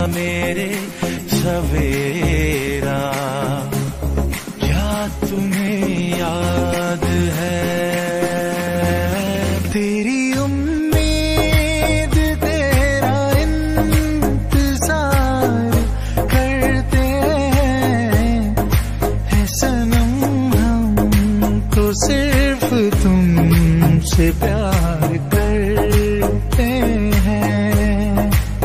मेरे सवेरा, क्या तुम्हें याद है? तेरी उम्मीद तेरा इंतजार करते हैं सनम, हम तो सिर्फ तुमसे प्यार करते हैं।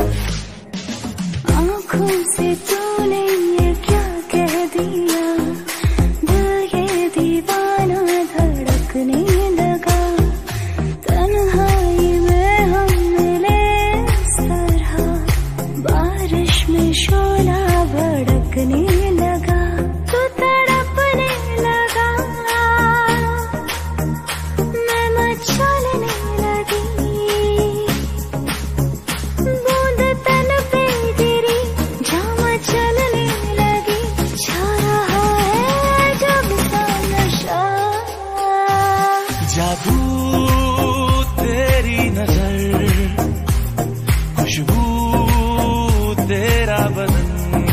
आँखों से तूने ये क्या कह दिया, दिल ये दीवाना धड़कने लगा। तन्हाई में हम मिले इस तरह, बारिश में शोला भड़कने लगा। तू तड़पने लगा, मैं मचलने लगी। बूंद तन पे गिरी, जाम चलने लगी। छा रहा है जब सा नशा, जादू तेरी नजर, खुशबू तेरा बदन,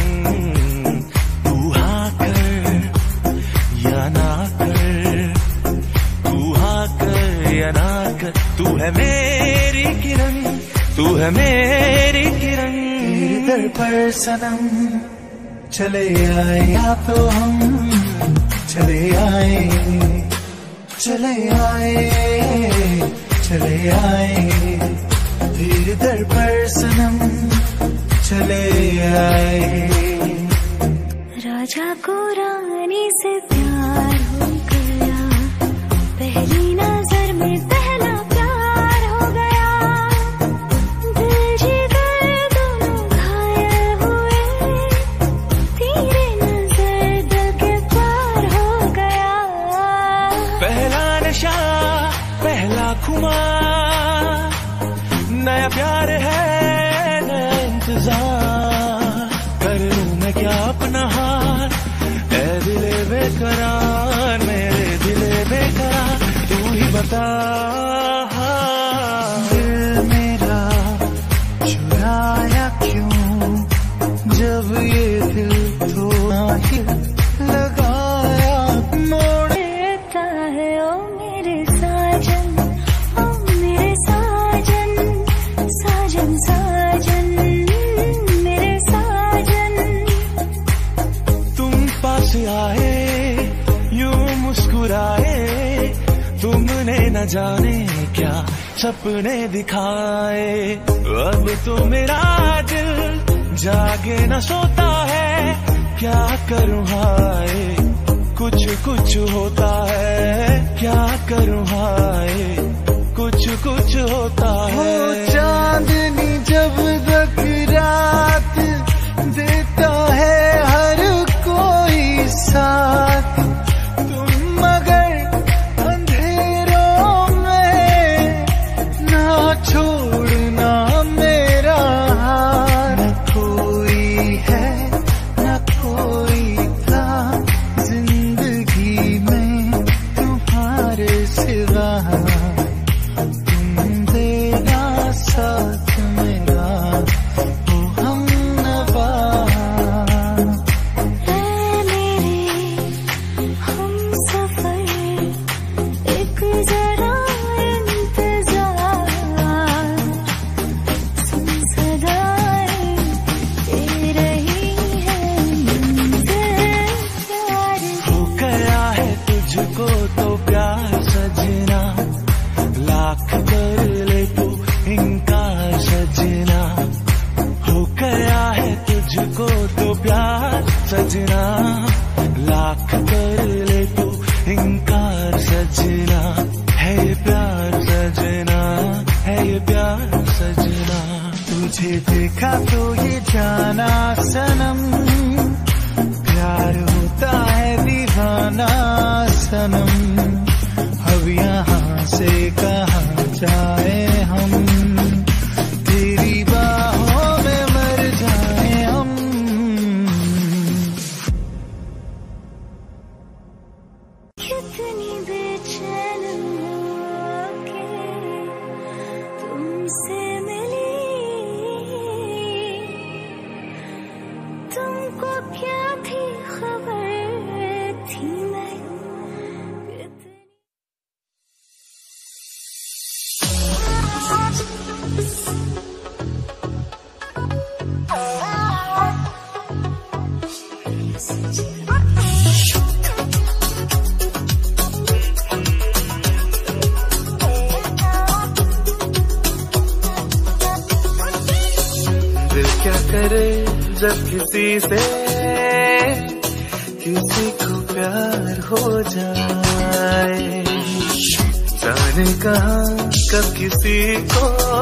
तू हाँ कर या ना कर, तू हाँ कर या ना कर। तू है मेरी किरण, तू है मेरी किरण। तेरे दर पर सनम चले आए, या तो हम चले आए, चले आए, चले आए। तेरे दर पर सनम चले आए। राजा को रानी से प्यार हो गया, पहली नजर में पहला प्यार हो गया। दिल जिगर दोनों घायल हुए, तेरे नजर दिल के पार हो गया। पहला नशा पहला खुमार, नया प्यार है नया इंतजार। कर लूं मैं क्या अपना हार, ऐ दिले बेकरार, मेरे दिले बेकरार। तू ही बता दिल मेरा चुराया क्यों, जब ये दिल थोड़ा ही लगाया। मोड़ देता है ओ मेरे साजन, ओ मेरे साजन, साजन साजन, मेरे साजन। तुम पास आए यूं मुस्कुराए, तुमने न जाने क्या सपने दिखाए। अब तो मेरा दिल जागे न सोता है, क्या करूं हाय कुछ कुछ होता है। क्या करूं हाय कुछ कुछ होता है। चांदनी जब तक रात देता है हर कोई साथ, तुम मगर अंधेरों में ना छोड़ना मेरा हाथ। न कोई है न कोई था जिंदगी में तुम्हारे सिवा, तुम देना साथ मेरा ओ हमनवा। ऐ मेरे हमसफर, एक जरा इंतजार, सुन सदाएं दे रही है मंज़िल प्यार की। हो गया है तुझको तो प्यार सजना, लाख कर ले तू इनकार सजना। हो गया है तुझको तो प्यार सजना, लाख कर ले तू इनकार सजना। है ये प्यार सजना, है ये प्यार सजना। तुझे देखा तो ये जाना सनम, प्यार होता है दीवाना सनम। अब यहाँ से कहाँ जाए हम, तेरी बाहों में मर जाए हम। तुझको क्या थी खबर, थी मैं कितनी। दिल क्या करे जब किसी से किसी को प्यार हो जाए, जाने कहाँ कब किसी को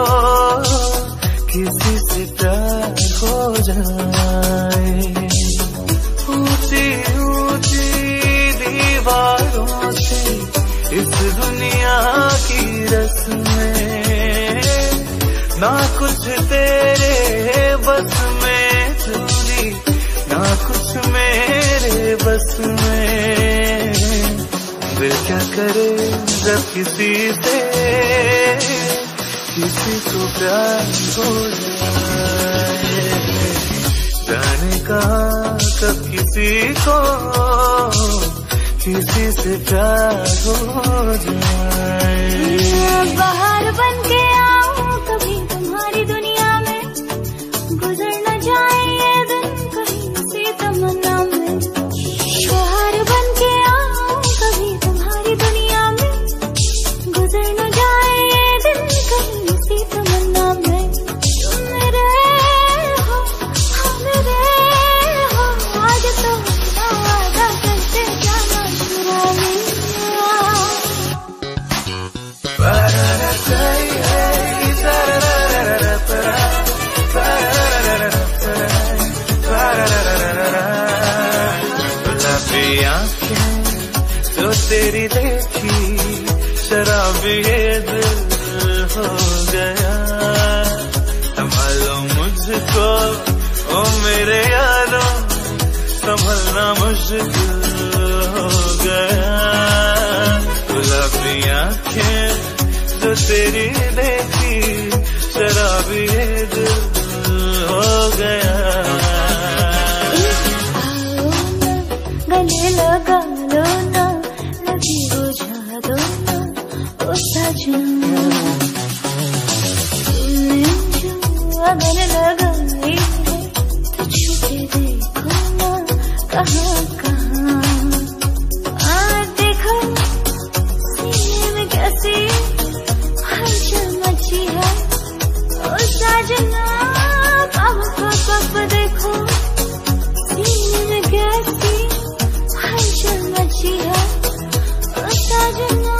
किसी से प्यार हो जाए। ऊंची ऊंची दीवारों से इस दुनिया की रस्में, ना कुछ तेरे बस में चूरी, ना कुछ मेरे बस में। दिल क्या करे जब किसी से किसी को प्यार हो जाए, जाने कहाँ कब किसी को किसी से प्यार हो जाए। बाहर बन के आऊं कभी तुम्हारी दुनिया में, गुजर न जाए ये दिन कहीं किसी तमन्ना में। बाहर बन के आऊं कभी तुम्हारी दुनिया में, गुजर न जाए ये दिन कहीं किसी तमन्ना में। तुम मेरे हो, हम मेरे हो, आज तो वादा करते जाना चुरा लिया। गुलाबी आंखें जो तेरी देखी, शराबी ये दिल हो गया। संभालो मुझको ओ मेरे यारों, संभलना मुश्किल हो गया। गुलाबी आंखें जो तेरी देखी, शराबी ये दिल हो गया। गले लगा लो ना, लगी बुझा दो ना, ओ सजना। तुमने जो अगर लगाई है तो छुपे देखो ना, कहाँ कहाँ। देखो सीने में कैसी हलचल मची है, ओ सजना। पाप पाप देखो सीने में कैसी हलचल मची है, ओ सजना।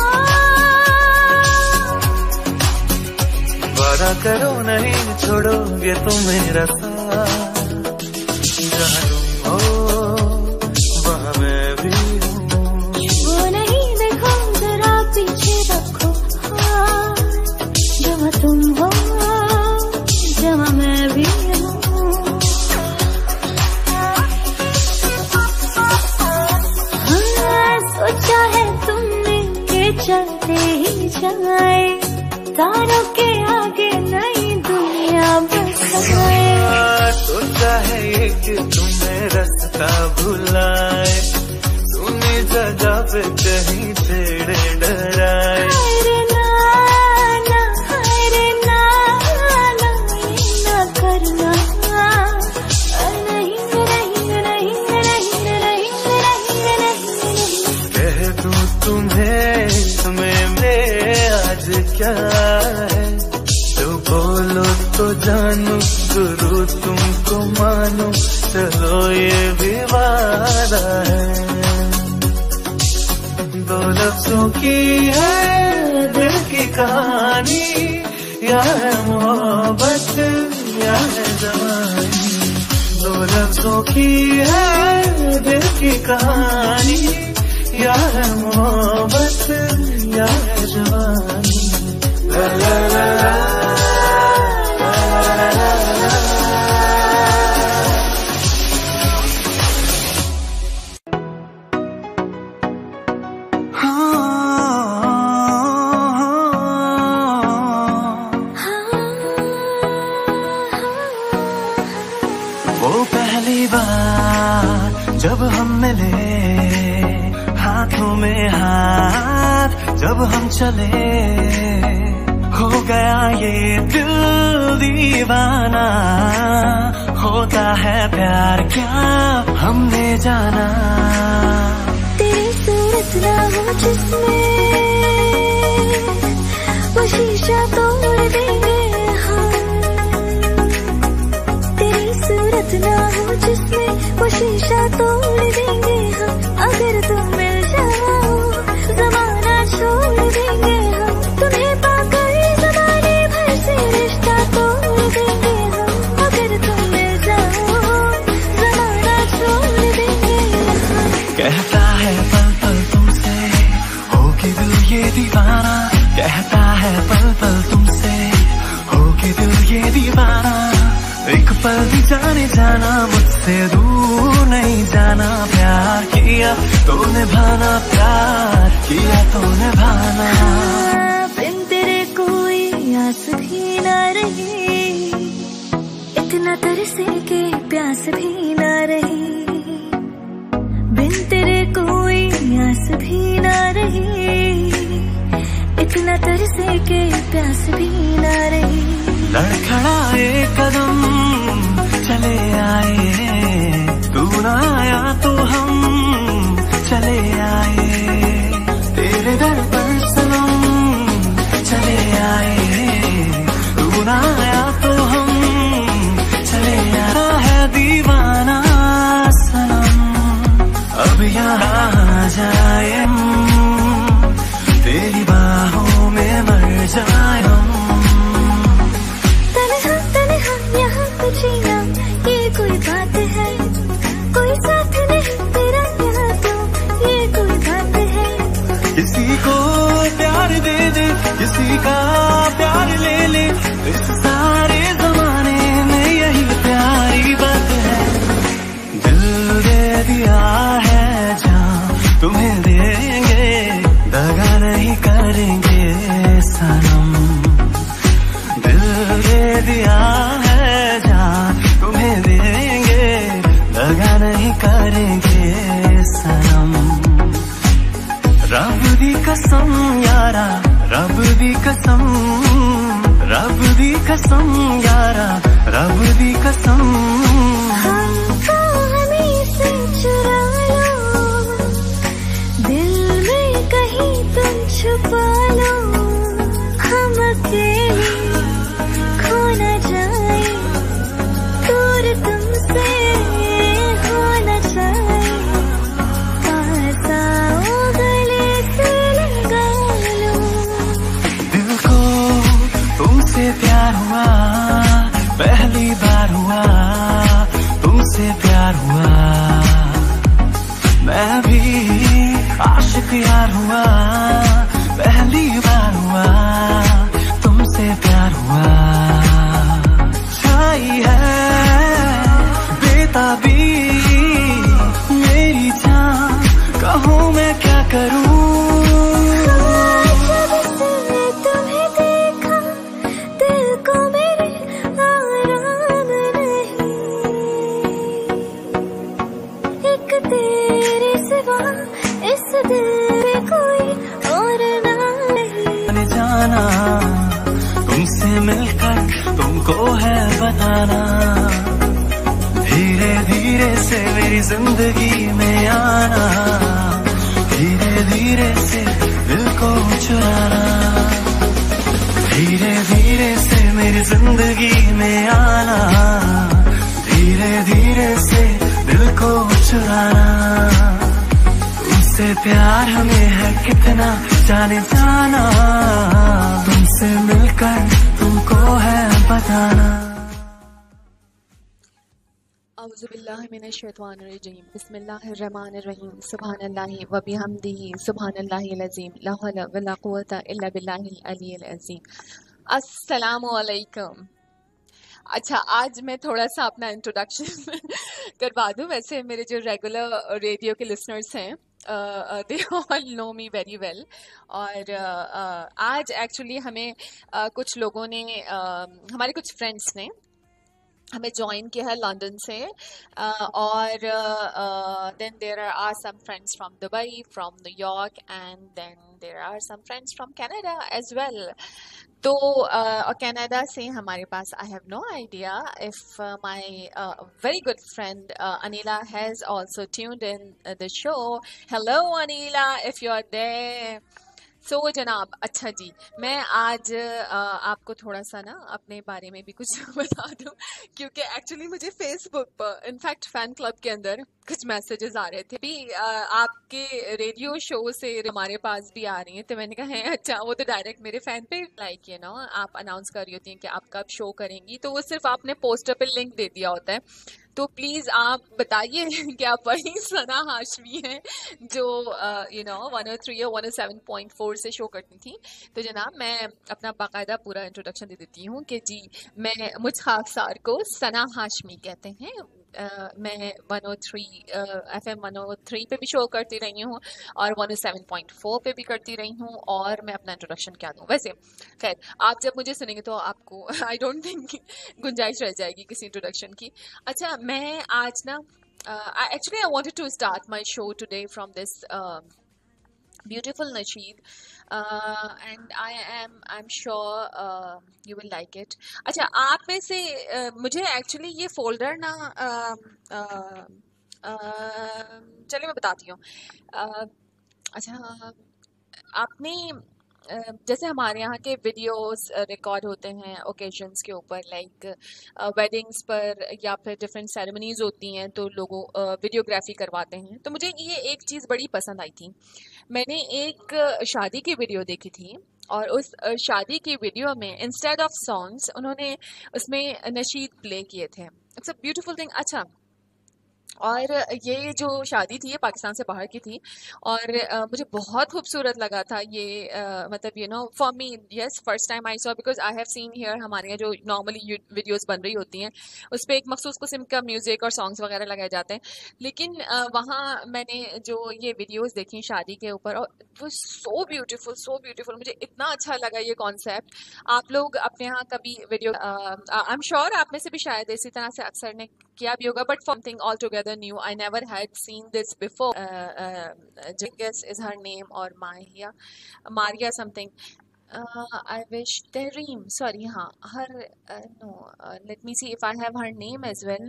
वादा करो नहीं छोड़ोगे तुम मेरा साथ, जहाँ तुम हो वहाँ मैं भी हूँ। वो नहीं देखो जरा पीछे रखो हाथ, जहाँ तुम हो जहाँ मैं भी हूँ। सोचा है तुमने के चलते ही जाए, तारों के आगे नई दुनिया बसाए। सोचा है ये कि तुम्हें रास्ता भुलाए, सुनी जगह पे कहीं छेड़े डराए। हायरे नाना, हायरे नाना, ये ना करना। नहीं नहीं नहीं नहीं नहीं नहीं। कह दूं तुम्हें मेरे आज क्या है, तो बोलो तो जानू, गुरु तुमको मानो, चलो ये भी वादा है। दो लफ्जों की है दिल की कहानी, या है मोहब्बत या है जवानी। दो लफ्जों की है दिल की कहानी, या है मोहब्बत या है जवानी। ला ला ला ला। वो पहली बार जब हम मिले, हाथों में हाथ जब हम चले, हो गया ये दिल दीवाना। होता है प्यार क्या हमने जाना। तेरी सूरत ना हो जिसमें वो शीशा तोड़ देंगे हम। तेरी सूरत ना हो जिसमें वो शीशा तोड़ देंगे हम। अगर तुम मिल जाओ जमाना छोड़ देंगे हम। तुम्हें पाकर जमाने भर से रिश्ता तोड़ देंगे हम। अगर तुम मिल जाओ जमाना छोड़ देंगे हम। कहता है पल पल तुमसे होके दिल ये दीवाना। कहता है पल पल तुमसे होके दिल ये दीवाना। एक पल भी जाने जाना मुझसे दूर नहीं जाना। प्यार किया तो निभाना, प्यार किया तो निभाना। बिन तेरे कोई आस भी ना रही, इतना तरसे के प्यास भी ना रही। बिन तेरे कोई आस भी ना रही, इतना तरसे के प्यास भी ना रही। लड़खड़ाए कदम चले आए, तू ना आया तो हम चले आए। तेरे दर पर सनम चले आए, तू ना आया तो हम चले आया। है दीवाना सनम अब यहाँ आ जाए हम, तेरी बाहों में मर जाए हम। यहाँ तो जीना ये कोई बात है, कोई साथ नहीं तेरा यहाँ तो ये कोई बात है। किसी को प्यार दे दे, किसी का प्यार ले ले, इस सारे जमाने में यही प्यारी बात है। दिल दे दिया है जहाँ तुम्हें देंगे, दगा नहीं करेंगे सनम। दिल दे दिया है जहाँ तुम्हें देंगे, दगा नहीं करेंगे सनम। रब दी कसम यारा, रब दी कसम, रब दी कसम यारा, रब दी कसम। हमको हमें से चुरा लो, दिल में कहीं तुम छुपा लो। हम अकेले खो न जाए, दूर तुमसे हो न जाए। पास आओ गले से लगा लो। दिल को तुमसे प्यार हुआ, पहली बार हुआ तुमसे प्यार हुआ। मैं भी आशिक यार हुआ, पहली बार हुआ तुमसे प्यार हुआ। छाई है बेताबी मेरी जान, कहूँ मैं क्या करूँ। जब से तुम्हें देखा दिल को मेरे आराम नहीं। एक तेरे सिवा इस दिल में कोई और ना नहीं। जाना तुमसे मिलकर तुमको है बताना। धीरे धीरे से मेरी जिंदगी में आना, धीरे धीरे से दिल को चुराना। धीरे धीरे से मेरी जिंदगी में आना, धीरे धीरे से दिल को चुराना। तुमसे प्यार हमें है कितना जाने जाना, तुमसे मिलकर तुमको है बताना। औज़ुबिल्लाहिमिनश्शैतानिर्रजीम, बिस्मिल्लाहिर्रहमानिर्रहीम, सुब्हानल्लाहि व बिहम्दिही, सुब्हानल्लाहिल अज़ीम, ला हौला वला कुव्वता इल्ला बिल्लाहिल अलिय्यिल अज़ीम। अस्सलामु अलैकुम। अच्छा, आज मैं थोड़ा सा अपना इंट्रोडक्शन करवा दूं। वैसे मेरे जो रेगुलर रेडियो के लिसनर्स हैं they all know me very well. और आज एक्चुअली हमें कुछ लोगों ने, हमारे कुछ फ्रेंड्स ने हमें ज्वाइन किया है लंदन से और then there are some friends from Dubai, from New York and then there are some friends from Canada as well. तो कनाडा से हमारे पास I have no idea if my very good friend Anila has also tuned in the show. Hello Anila, if you are there. So जनाब, अच्छा जी, मैं आज आपको थोड़ा सा ना अपने बारे में भी कुछ बता दूं, क्योंकि एक्चुअली मुझे फेसबुक पर इनफैक्ट फैन क्लब के अंदर कुछ मैसेजेस आ रहे थे भी आपके रेडियो शो से हमारे पास भी आ रही हैं। तो मैंने कहा है अच्छा, वो तो डायरेक्ट मेरे फैन पे लाइक यू नो आप अनाउंस कर रही होती हैं कि आप कब शो करेंगी, तो वो सिर्फ आपने पोस्टर पे लिंक दे दिया होता है। तो प्लीज आप बताइए कि आप वही सना हाशमी हैं जो यू नो 103 और 107.4 से शो करती थी। तो जनाब, मैं अपना बाकायदा पूरा इंट्रोडक्शन दे देती हूँ कि जी मैं मुझ खाकसार को सना हाशमी कहते हैं। मैं 103 FM 103 पे भी शो करती रही हूँ और 107.4 पे भी करती रही हूँ। और मैं अपना इंट्रोडक्शन क्या दूँ, वैसे खैर आप जब मुझे सुनेंगे तो आपको आई डोंट थिंक गुंजाइश रह जाएगी किसी इंट्रोडक्शन की। अच्छा, मैं आज ना actually I wanted to start my show today from this beautiful nasheed and I'm sure you will like it. अच्छा, आप में से मुझे एक्चुअली ये फोल्डर ना चलिए मैं बताती हूँ। अच्छा, आपने जैसे हमारे यहाँ के वीडियोस रिकॉर्ड होते हैं ओकेजन्स के ऊपर, लाइक वेडिंग्स पर या फिर डिफरेंट सेरेमनीज होती हैं तो लोगों वीडियोग्राफी करवाते हैं। तो मुझे ये एक चीज़ बड़ी पसंद आई थी। मैंने एक शादी की वीडियो देखी थी और उस शादी की वीडियो में इंस्टेड ऑफ सॉन्ग्स उन्होंने उसमें नशीद प्ले किए थे। It's a beautiful thing. अच्छा, और ये जो शादी थी ये पाकिस्तान से बाहर की थी और मुझे बहुत खूबसूरत लगा था ये। मतलब you know for me yes first time I saw, because I have seen here हमारे यहाँ जो नॉर्मली वीडियोस बन रही होती हैं उस पर एक मखसूस किस्म का म्यूज़िक और सॉन्ग्स वगैरह लगाए जाते हैं, लेकिन वहाँ मैंने जो ये वीडियोस देखी शादी के ऊपर और वो सो ब्यूटीफुल। मुझे इतना अच्छा लगा ये कॉन्सेप्ट। आप लोग अपने यहाँ कभी वीडियो आई एम श्योर आप में से भी शायद इसी तरह से अक्सर ने किया भी होगा, but something altogether new. I never had seen this before. Guess is her name or Maria something. I wish Tareem. Sorry, हाँ her no. Let me see if I have her name as well.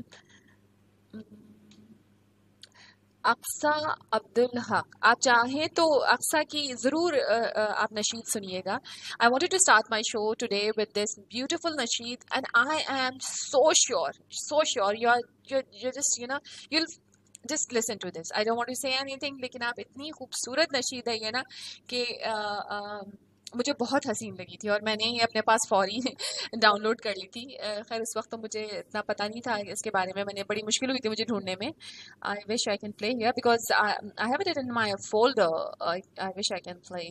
Aqsa Abdul Haq. आप चाहें तो अक्सा की ज़रूर आप नशीद सुनिएगा। I wanted to start my show today with this beautiful nasheed and I am so sure you're just you know you'll just listen to this. I don't want to say anything, लेकिन आप इतनी खूबसूरत नशीद है ये ना कि मुझे बहुत हसीन लगी थी और मैंने ये अपने पास फौरी डाउनलोड कर ली थी। खैर उस वक्त तो मुझे इतना पता नहीं था इसके बारे में, मैंने बड़ी मुश्किल हुई थी मुझे ढूंढने में। I wish I can play here because I have it in my folder. I wish I can play.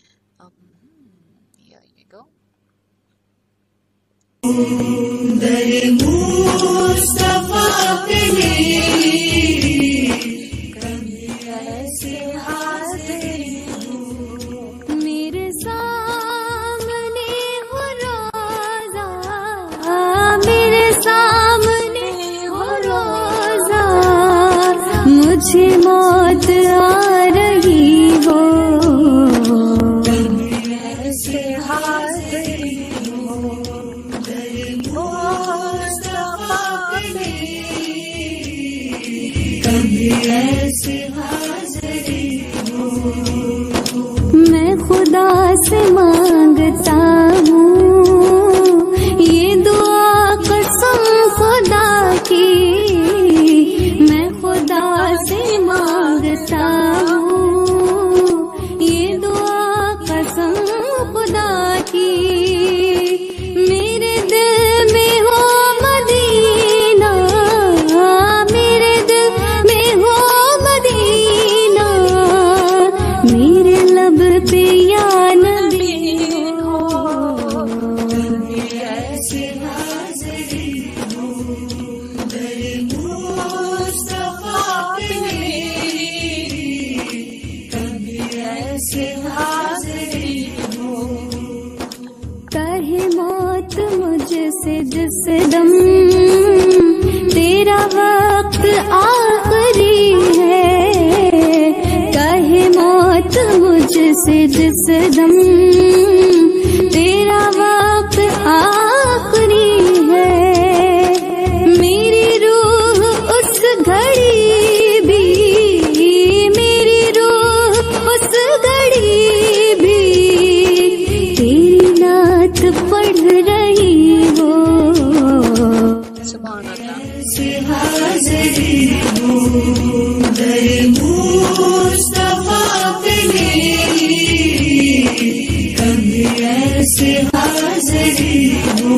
Here you go. मुझे मौत आ रही हो, ऐसे हाज़िरी हो, कभी ऐसे हाज़िरी हो। मैं खुदा से मांगता हूँ ये दुआ कसम खुदा की, मैं खुदा से मांगता हूँ ये दुआ कसम खुदा की। मेरे दिल में हो मदीना, मेरे दिल में हो मदीना, मेरे लब पे या वक्त आखिरी है, कहे मौत मुझसे जिस दम, तेरा वक्त आखिरी है। मेरी रूह उस घड़ी भी, मेरी रूह उस घड़ी भी तेरी नात पढ़ रही हो। सुभान अल्लाह। से हाज़िरी हो दरे मुस्तफा पे मेरी, कभी ऐसे हाज़िरी हो।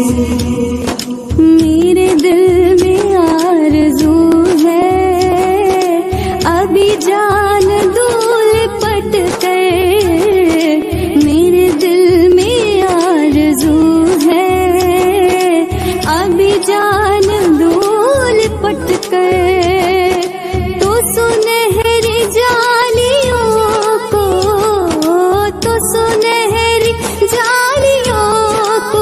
मेरे दिल में आरज़ू है, अभी जान दूल पट कर। मेरे दिल में आरज़ू है, अभी जान दूल पट कर। तो सुनहरी जालियों को, तो सुनहरी जालियों को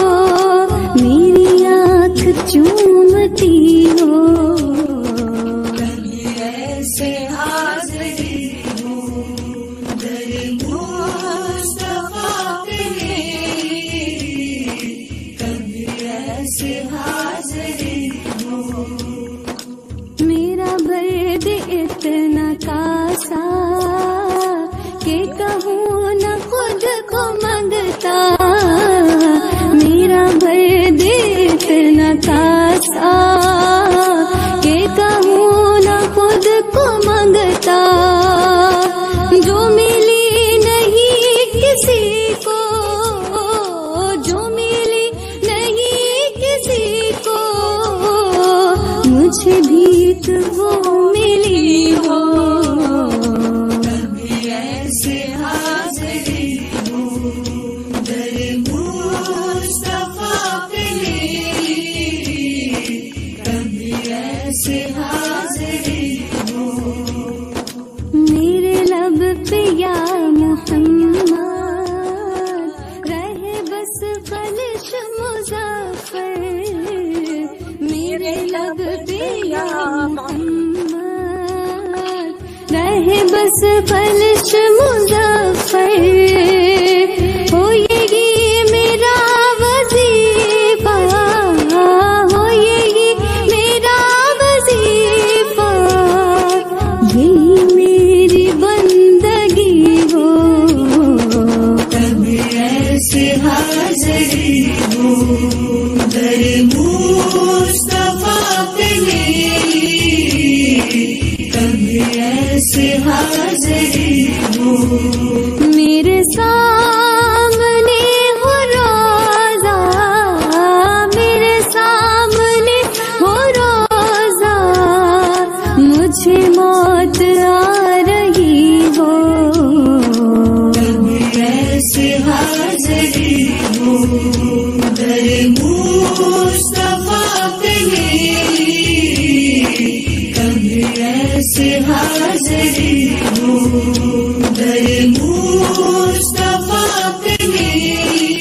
मेरी आँख चूमती हो। कभी ऐसे हाज़िरी हो दरे मुस्तफा पे मेरी, कभी ऐसे हाज़िरी हो। मेरा दर्द इतना कासा कि कहूँ न खुद को मंगता। मेरा दर्द इतना कासा कि कहूँ न खुद को मंगता। जो मिली नहीं किसी को, जो मिली नहीं किसी को, मुझे भीख वो मिली हो। कभी ऐसे हाज़िरी हो दरे मुस्तफा पे मेरी, कभी ऐसे हाज़िरी हो। मेरे लब पे या मोहम्मद रहे बस फ़लिश मुज़फ़्फ़र। मेरे लब पे या मोहम्मद रहे बस फ़लिश मुज़फ़्फ़र। हो ये मेरा वज़ीफ़ा, हो ये मेरा वज़ीफ़ा, यही मेरी बंदगी हो। कभी ऐसे हाज़िरी हो दरे मुस्तफा पे मेरी, कभी ऐसे हाज़िरी हो। मेरे सामने हो रोज़ा, मेरे सामने हो रोज़ा, मुझे मौत आ रही हो। कभी ऐसे हाज़िरी हो दरे मुस्तफा पे मेरी, कभी ऐसे हाज़िरी हो दरे मुस्तफा पे मेरी।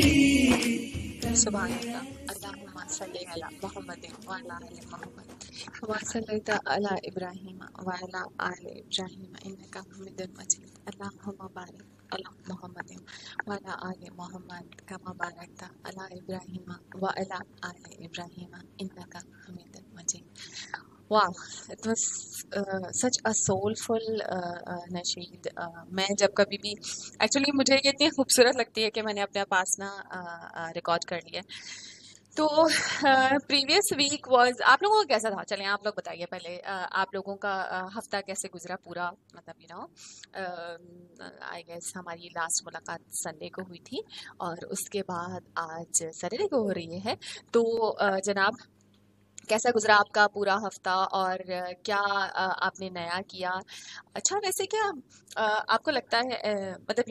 सुभान अल्लाह। अल्लाहुम्मा सल्ली अला मुहम्मद व अला आलि मुहम्मद कमा सल्लैता अला इब्राहीम व अला आलि इब्राहीम इन्नका हमीदुम मजीद। अल्लाहुम्मा बारिक अला मुहम्मद व अला आलि मुहम्मद कमा बारकता अला इब्राहीम व अला आलि इब्राहीम इन्नका हमीदुम मजीद। वाह, it was such a soulful नशीद। मैं जब कभी भी, एक्चुअली मुझे ये इतनी खूबसूरत लगती है कि मैंने अपने पास ना रिकॉर्ड कर लिया। तो प्रीवियस वीक वाज, आप लोगों का कैसा था? चलें आप लोग बताइए पहले, आप लोगों का हफ्ता कैसे गुजरा पूरा? मतलब यू नो, आई गेस हमारी लास्ट मुलाकात संडे को हुई थी और उसके बाद आज सैटरडे को हो रही है। तो जनाब, कैसा गुजरा आपका पूरा हफ्ता और क्या आपने नया किया? अच्छा, वैसे क्या आपको लगता है, मतलब you know,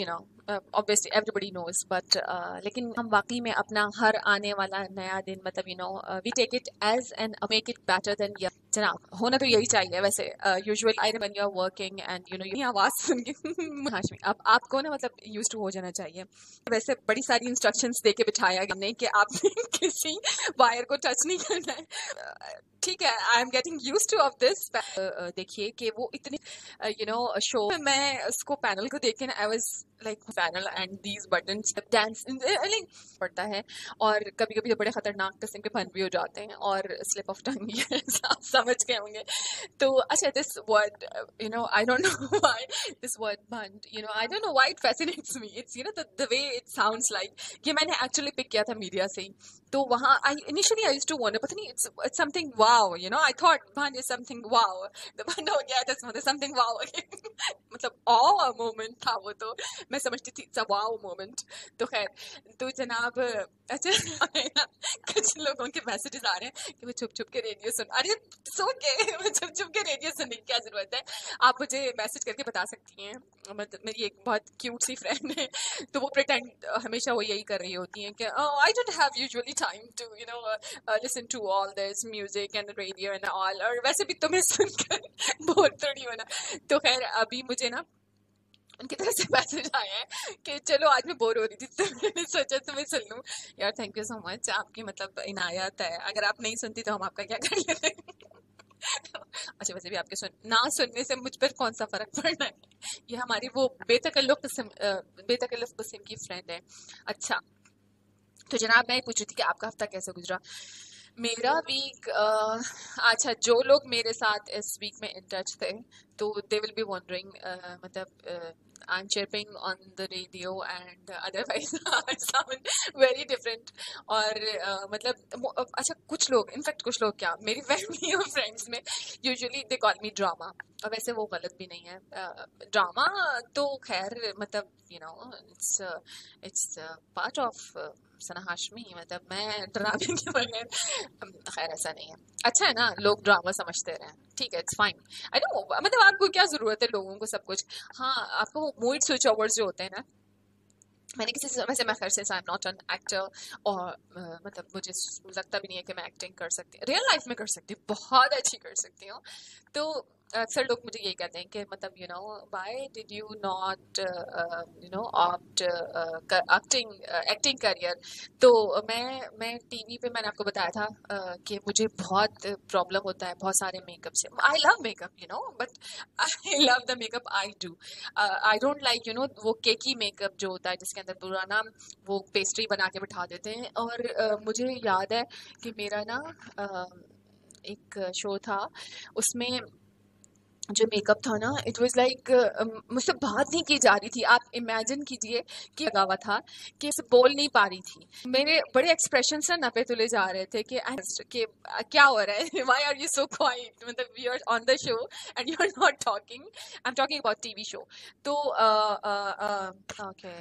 obviously everybody knows, but लेकिन हम वाकई में अपना हर आने वाला नया दिन मतलब we take it as and make it better than year. जनाब होना तो यही चाहिए वैसे। Usually I when you are working and ये आवाज सुन के हाशमी अब आपको ना मतलब यूज टू हो जाना चाहिए। वैसे बड़ी सारी इंस्ट्रक्शंस दे के बिठाया गया नहीं कि आपने किसी वायर को टच नहीं करना है। ठीक है, I am getting use to of this. देखिए कि वो इतनी शो मैं उसको पैनल को देख के ना I was like panel and these buttons dance पड़ता है, और कभी कभी तो बड़े खतरनाक किस्म के फन भी हो जाते हैं और स्लिप ऑफ टंग भी समझ गए होंगे। तो अच्छा, this word I don't know why this word bund I don't know why it fascinates me. It's the way it sounds like. ये मैंने एक्चुअली पिक किया था मीडिया से ही। तो वहाँ I initially I used to wonder, पता नहीं it's something wow, I thought bund is something wow, the bund हो गया था समथिंग वाओ मतलब ऑ मोमेंट था वो, तो मैं समझती थी इट्स अ वाओ मोमेंट। तो खैर, तो जनाब अच्छा कुछ लोगों के मैसेजेस आ रहे हैं कि वो छुप छुप के रेडियो सुन। अरे सो के छुप छुप के रेडियो सुनने की क्या जरूरत है? आप मुझे मैसेज करके बता सकती हैं। मतलब मेरी एक बहुत क्यूट सी फ्रेंड है, तो वो प्रिटेंड हमेशा वो यही कर रही होती हैं कि I don't have usually time to listen to all this music and radio and all, और वैसे भी तुम्हें सुनकर बोर थोड़ी होना। तो खैर अभी मुझे ना उनकी तरफ से मैसेज आया है कि चलो आज मैं बोर हो रही थी तो मैंने सोचा तुम्हें सुन लूँ। यार थैंक यू सो मच, आपकी मतलब इनायत है। अगर आप नहीं सुनती तो हम आपका क्या कर लेते अच्छा, वैसे भी आपके ना सुनने से मुझ पर कौन सा फर्क पड़ना है। ये हमारी वो बेतकल्लुफ किस्म की फ्रेंड है। अच्छा, तो जनाब मैं पूछ रही थी कि आपका हफ्ता कैसे गुजरा। मेरा वीक अच्छा, जो लोग मेरे साथ इस वीक में इन टच थे तो दे विल बी वंडरिंग मतलब I am chirping on the radio and otherwise I sound very different. और मतलब अच्छा, कुछ लोग इनफैक्ट कुछ लोग क्या मेरी फैमिली और फ्रेंड्स में usually they call me drama, और वैसे वो गलत भी नहीं है। ड्रामा तो खैर मतलब it's part of Sana Hashmi, मतलब मैं ड्रामे के बगैर खैर ऐसा नहीं है। अच्छा है ना, लोग ड्रामा समझते रहे, ठीक है, इट्स फाइन। आई नो, मतलब आपको क्या जरूरत है लोगों को सब कुछ। हाँ, आपको मूड स्विच ओवर्स जो होते हैं ना, मैंने किसी से वैसे मैं खैर से I am not an actor, और मतलब मुझे लगता भी नहीं है कि मैं एक्टिंग कर सकती, रियल लाइफ में कर सकती हूँ, बहुत अच्छी कर सकती हूँ। तो अक्सर लोग मुझे यही कहते हैं कि मतलब why did you not opt acting career. तो मैं टीवी पे मैंने आपको बताया था कि मुझे बहुत प्रॉब्लम होता है बहुत सारे मेकअप से। I love makeup but I love the makeup I do. I don't like वो केकी मेकअप जो होता है जिसके अंदर पूरा ना वो पेस्ट्री बना के बिठा देते हैं। और मुझे याद है कि मेरा ना एक शो था, उसमें जो मेकअप था ना, इट वाज लाइक मुझसे बात नहीं की जा रही थी। आप इमेजिन कीजिए कि लगा हुआ था कि बोल नहीं पा रही थी, मेरे बड़े एक्सप्रेशन से नपे तुले जा रहे थे कि क्या हो रहा है, why are you so quiet, मतलब we are on the show and you are not talking. I am talking about TV show. तो ओके,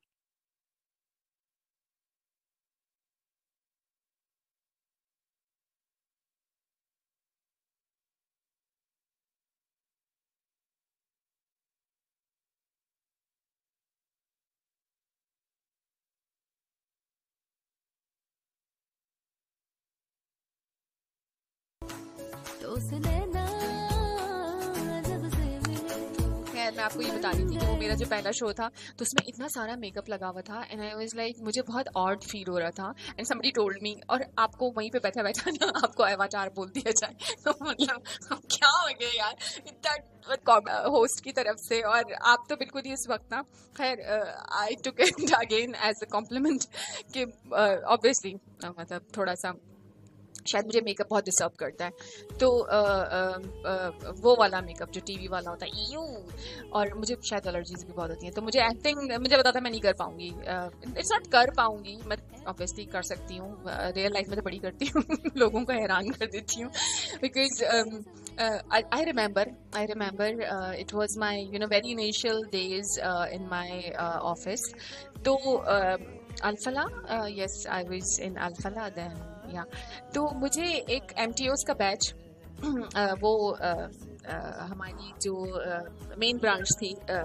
मैं आपको ये बता रही थी कि वो मेरा जो पहला शो था तो उसमें इतना सारा मेकअप लगा हुआ था एंड आई वाज लाइक मुझे बहुत ऑड फील हो रहा था एंड समबडी टोल्ड मी, और आपको वहीं पे बैठा बैठा ना आपको अवतार बोल दिया जाए तो मतलब क्या हो गया यार इतना होस्ट की तरफ से। और आप तो बिल्कुल ही इस वक्त ना, खैर I took it again as a compliment कि ऑब्वियसली मतलब थोड़ा सा शायद मुझे मेकअप बहुत डिस्टर्ब करता है। तो वो वाला मेकअप जो टीवी वाला होता है यूं, और मुझे शायद एलर्जीज भी बहुत होती हैं। तो मुझे एक्टिंग मुझे पता था मैं नहीं कर पाऊंगी, इट्स नॉट कर पाऊंगी, मैं ऑब्वियसली कर सकती हूँ, रियल लाइफ में तो बड़ी करती हूँ लोगों को हैरान कर देती हूँ। Because I remember it was my very initial days in my office. तो Alfalah, yes I was in Alfalah then yeah. तो मुझे एक MTOs का बैच वो हमारी जो मेन ब्रांच थी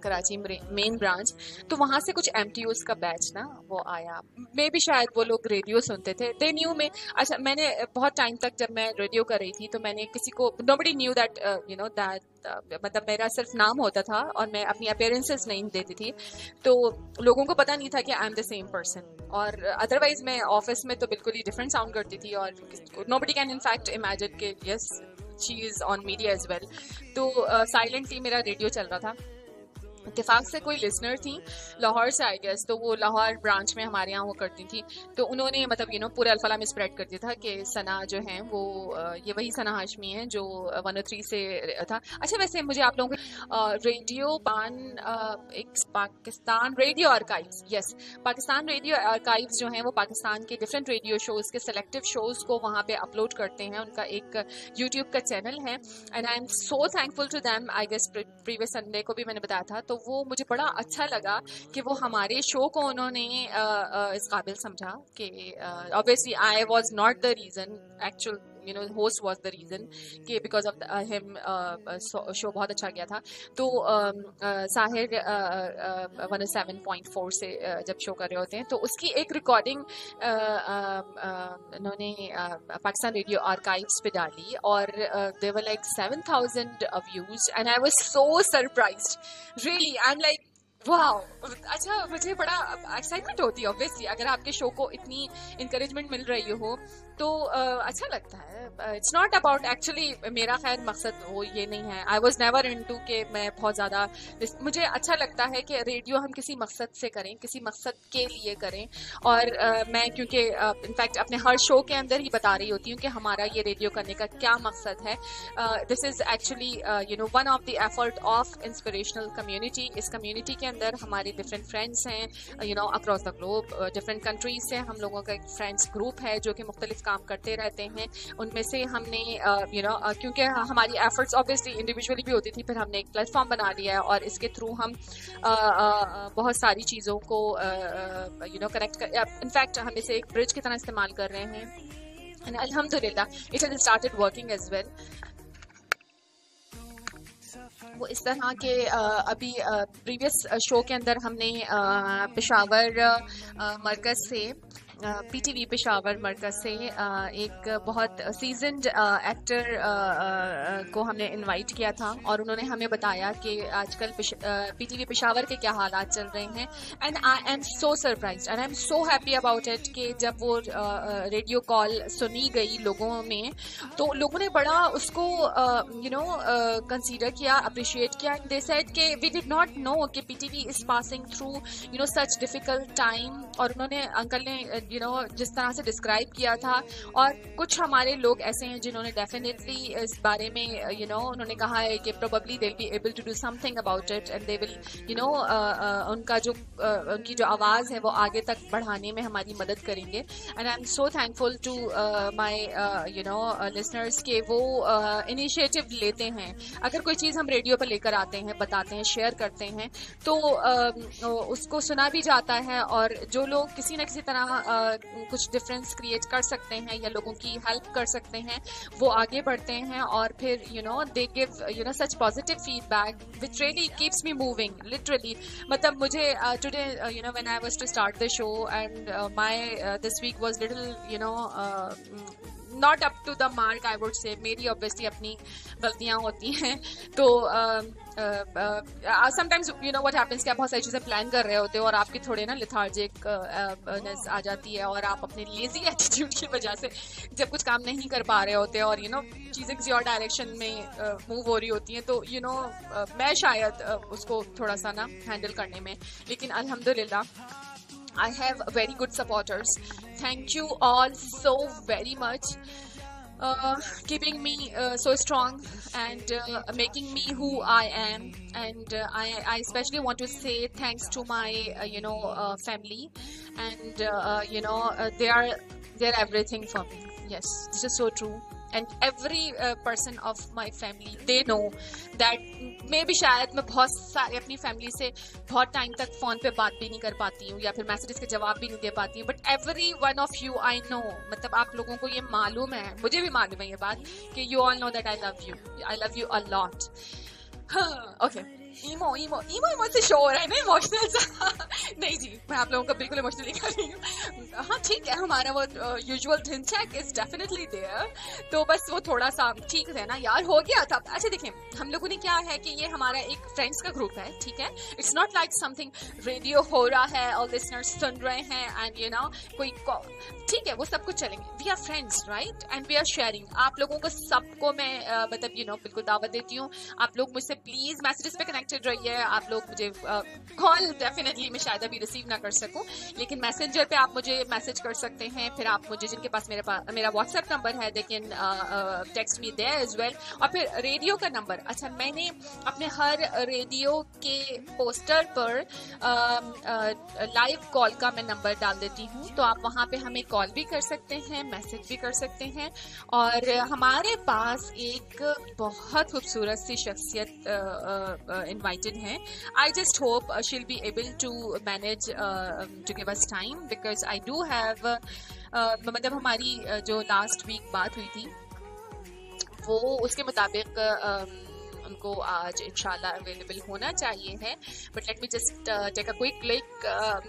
कराची मेन ब्रांच, तो वहाँ से कुछ MTOs का बैच ना वो आया, मे भी शायद वो लोग रेडियो सुनते थे, दे न्यू में। अच्छा, मैंने बहुत टाइम तक जब मैं रेडियो कर रही थी तो मैंने किसी को, nobody knew that you know that, मतलब मेरा सिर्फ नाम होता था और मैं अपनी अपीयरेंसेस नहीं देती थी, तो लोगों को पता नहीं था कि I am the same person. और अदरवाइज मैं ऑफिस में तो बिल्कुल ही डिफरेंट साउंड करती थी और nobody can in fact imagine कि yes she is on media as well. तो साइलेंटली मेरा रेडियो चल रहा था। इत्तेफाक से कोई लिसनर थी लाहौर से आई गेस, तो वो लाहौर ब्रांच में हमारे यहाँ वो करती थी, तो उन्होंने मतलब यू नो पूरे अल्फला में स्प्रेड कर दिया था कि सना जो है वो ये वही सना हाशमी है जो 103 से था। अच्छा, वैसे मुझे आप लोगों को रेडियो एक Pakistan radio archives, yes, Pakistan radio archives जो हैं वो पाकिस्तान के डिफरेंट रेडियो शोज़ के सेलेक्टिव शोज़ को वहाँ पे अपलोड करते हैं। उनका एक यूट्यूब का चैनल है and I am so thankful to them. I guess previous Sunday को भी मैंने बताया था, तो वो मुझे बड़ा अच्छा लगा कि वो हमारे शो को उन्होंने इस काबिल समझा कि obviously I was not the reason, actual you know host was the reason कि बिकॉज ऑफ हिम शो बहुत अच्छा गया था। तो साहिर 107.4 से जब शो कर रहे होते हैं तो उसकी एक रिकॉर्डिंग उन्होंने पाकिस्तान रेडियो आर्काइव्स पे डाली और they were like 7,000 views and I was so surprised, really I am like wow. अच्छा, मुझे बड़ा एक्साइटमेंट होती है ऑब्वियसली अगर आपके शो को इतनी इंकरेजमेंट मिल रही हो तो अच्छा लगता है। इट्स नॉट अबाउट एक्चुअली, मेरा खैर मकसद वो ये नहीं है, आई वॉज नेवर इनटू के मैं बहुत ज़्यादा, मुझे अच्छा लगता है कि रेडियो हम किसी मकसद से करें, किसी मकसद के लिए करें। और मैं क्योंकि इनफैक्ट अपने हर शो के अंदर ही बता रही होती हूँ कि हमारा ये रेडियो करने का क्या मकसद है। This is actually you know one of the effort of inspirational community. इस कम्युनिटी के अंदर हमारे डिफरेंट फ्रेंड्स हैं you know across the globe, different countries से हम लोगों का एक फ्रेंड्स ग्रुप है जो कि मुख्तलिफ काम करते रहते हैं। उनमें से हमने यू नो क्योंकि हमारी एफर्ट्स ऑब्वियसली इंडिविजुअली भी होती थी, फिर हमने एक प्लेटफॉर्म बना लिया है और इसके थ्रू हम बहुत सारी चीज़ों को यू नो कनेक्ट कर, इनफैक्ट हम इसे एक ब्रिज की तरह इस्तेमाल कर रहे हैं एंड अल्हम्दुलिल्लाह it has started working as well. वो इस तरह के अभी प्रीवियस शो के अंदर हमने पेशावर मरकज़ से PTV पेशावर मरकज़ से एक बहुत सीजन्ड एक्टर को हमने इनवाइट किया था और उन्होंने हमें बताया कि आजकल PTV पेशावर के क्या हालात चल रहे हैं। And I am so surprised and I am so happy about it कि जब वो रेडियो कॉल सुनी गई लोगों में तो लोगों ने बड़ा उसको यू नो कंसीडर किया, अप्रिशिएट किया। एंड दे सेड कि वी डिड नॉट नो कि PTV is passing through you know such difficult time. और उन्होंने अंकल ने यू नो जिस तरह से डिस्क्राइब किया था, और कुछ हमारे लोग ऐसे हैं जिन्होंने डेफिनेटली इस बारे में यू नो उन्होंने कहा है कि probably they will be able to do something about it and they will you know उनका जो उनकी जो आवाज़ है वो आगे तक बढ़ाने में हमारी मदद करेंगे। And I am so thankful to my you know listeners के वो इनिशिएटिव लेते हैं। अगर कोई चीज़ हम रेडियो पर लेकर आते हैं, बताते हैं, शेयर करते हैं तो उसको सुना भी जाता है और जो लोग किसी न किसी तरह कुछ डिफरेंस क्रिएट कर सकते हैं या लोगों की हेल्प कर सकते हैं वो आगे बढ़ते हैं और फिर you know they give you know such positive feedback which really keeps me moving literally. मतलब मुझे today you know when I was to start the show and my this week was little you know not up to the mark I would say, मेरी obviously अपनी गलतियां होती हैं। तो sometimes you know what happens कि आप बहुत सारी चीज़ें प्लान कर रहे होते हो और आपकी थोड़े ना लेथार्जिक आ जाती है और आप अपने लेजी एटीट्यूड की वजह से जब कुछ काम नहीं कर पा रहे होते और यू नो चीज़ें किसी और डायरेक्शन में मूव हो रही होती हैं तो यू नो मैं शायद उसको थोड़ा सा ना हैंडल करने में, लेकिन अल्हम्दुलिल्लाह I have very good supporters. Thank you all so very much. Keeping me so strong and making me who I am. And I especially want to say thanks to my you know family. And you know they're everything for me. Yes, this is so true. And every person of my family, they know that मैं भी शायद मैं बहुत सारे अपनी family से बहुत time तक फ़ोन पे बात भी नहीं कर पाती हूँ या फिर मैसेजेस के जवाब भी नहीं दे पाती हूँ, but every one of you I know, मतलब आप लोगों को ये मालूम है, मुझे भी मालूम है ये बात कि you all know that I love you a lot. Okay, ईमो ईमो ईमो ईमो से शो हो रहा है ना इमोशनल सा। नहीं जी, मैं आप लोगों को बिल्कुल इमोशनली कर रही हूँ। हाँ ठीक है, हमारा वो usual thin check is definitely there, तो बस वो थोड़ा सा ठीक है ना यार, हो गया था। अच्छा देखिए, हम लोगों ने क्या है कि ये हमारा एक फ्रेंड्स का ग्रुप है, ठीक है। It's not like something radio हो रहा है और लिसनर्स सुन रहे हैं एंड यू नो कोई, ठीक है वो सब कुछ चलेंगे। We are friends right, and we are sharing. आप लोगों को सबको मैं मतलब यू नो बिल्कुल दावत देती हूँ, आप लोग मुझसे प्लीज मैसेजेस पे कनेक्टेड रहिए। आप लोग मुझे कॉल डेफिनेटली मैं शायद अभी रिसीव ना कर सकूं, लेकिन मैसेंजर पे आप मुझे मैसेज कर सकते हैं। फिर आप मुझे, जिनके पास मेरा व्हाट्सएप नंबर है, they can text me there as well. और फिर रेडियो का नंबर, अच्छा मैंने अपने हर रेडियो के पोस्टर पर लाइव कॉल का मैं नंबर डाल देती हूँ, तो आप वहाँ पे हमें कॉल भी कर सकते हैं, मैसेज भी कर सकते हैं। और हमारे पास एक बहुत खूबसूरत सी शख्सियत इनवाइटेड है। I just hope she will be able to manage to give us time, because I do have मतलब हमारी जो लास्ट वीक बात हुई थी वो उसके मुताबिक उनको आज इंशाल्लाह अवेलेबल होना चाहिए है। But let me just take a quick look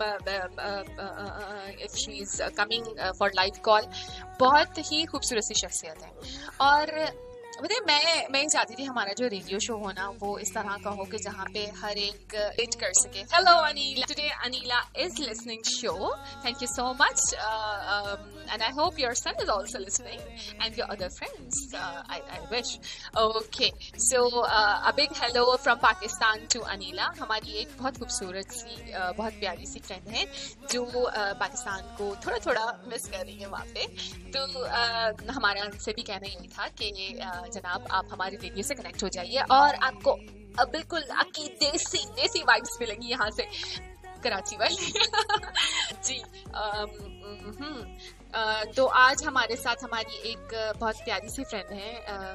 if she is coming for live call. बहुत ही खूबसूरत सी शख्सियत है, और बताइए मैं चाहती थी हमारा जो रेडियो शो हो ना वो इस तरह का हो कि जहाँ पे हर एक हिट कर सके। Hello Aneela, today Aneela is listening show, thank you so much, and I hope your son is also listening and your other friends, I wish. Okay, so a big hello from Pakistan to Anila. हमारी एक बहुत खूबसूरत सी बहुत प्यारी सी friend है जो पाकिस्तान को थोड़ा थोड़ा मिस कर रही है वहाँ पे। तो हमारा उनसे भी कहना यही था कि जनाब आप हमारे रेडियो से कनेक्ट हो जाइए और आपको बिल्कुल आपकी देसी वाइब्स मिलेंगी यहाँ से, कराची वाली। जी तो आज हमारे साथ हमारी एक बहुत प्यारी सी फ्रेंड है।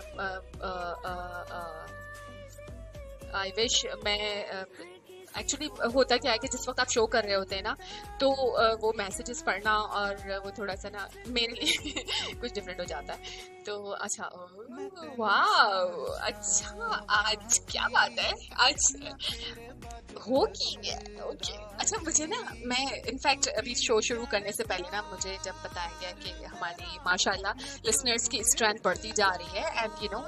आई विश मैं एक्चुअली होता क्या है कि जिस वक्त आप शो कर रहे होते हैं ना तो वो मैसेजेस पढ़ना और वो थोड़ा सा ना मेरे लिए कुछ डिफरेंट हो जाता है। तो अच्छा, वाह अच्छा, आज क्या बात है, आज होगी ओके। अच्छा मुझे ना, मैं इनफैक्ट अभी शो शुरू करने से पहले ना मुझे जब बताया गया कि हमारी माशाल्लाह लिसनर्स की स्ट्रेंथ बढ़ती जा रही है and you know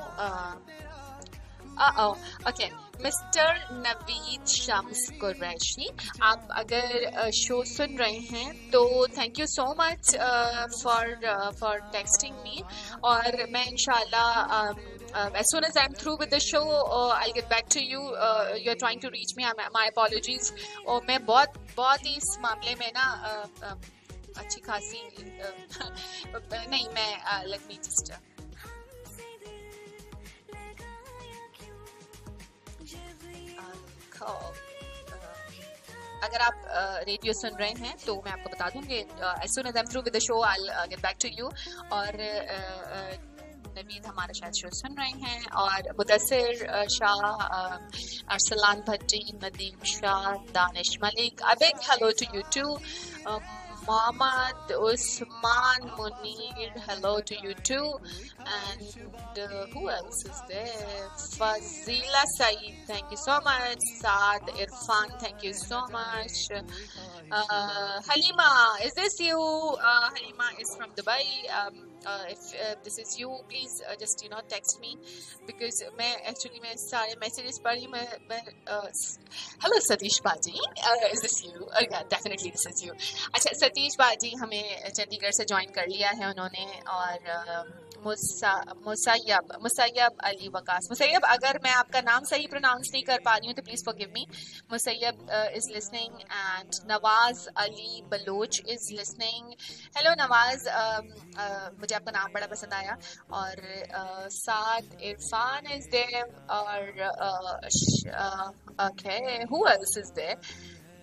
okay, mister Naveed Shams Qureshi, आप अगर शो सुन रहे हैं तो thank you so much for texting me, और मैं इंशाल्लाह as soon as I'm through with the show I'll get back to you. You're trying to reach me, my apologies. और मैं बहुत ही इस मामले में ना अच्छी खासी नहीं, मैं let me just अगर आप रेडियो सुन रहे हैं तो मैं आपको बता दूंगी as soon as I'm through with the show I'll get back to you। और नवीद हमारा शायद शो सुन रहे हैं, और मुदस्सिर शाह, अरसलान भट्टी, Nadeem Shah, Danish Malik, a big hello to you too. Mohammad Usman Munir, hello to you too. And who else is there? Fazila Saeed, thank you so much. Saad Irfan, thank you so much. Halima, is this you? Halima is from Dubai. If this is you, please just text me, because मैं सारे messages पढ़ी, मैं hello Satish Baji, is this you? Yeah, definitely this is you. अच्छा, सतीश बाजी हमें चंडीगढ़ से join कर लिया है उन्होंने, और मुसैयब अली वकास, मुसैयब अगर मैं आपका नाम सही प्रोनाउंस नहीं कर पा रही हूँ तो please forgive me. Musayyab is listening and Nawaz Ali Baloch is listening. Hello Nawaz, मुझे आपका नाम बड़ा पसंद आया। और साद इरफान इज देयर, और okay, who else is there?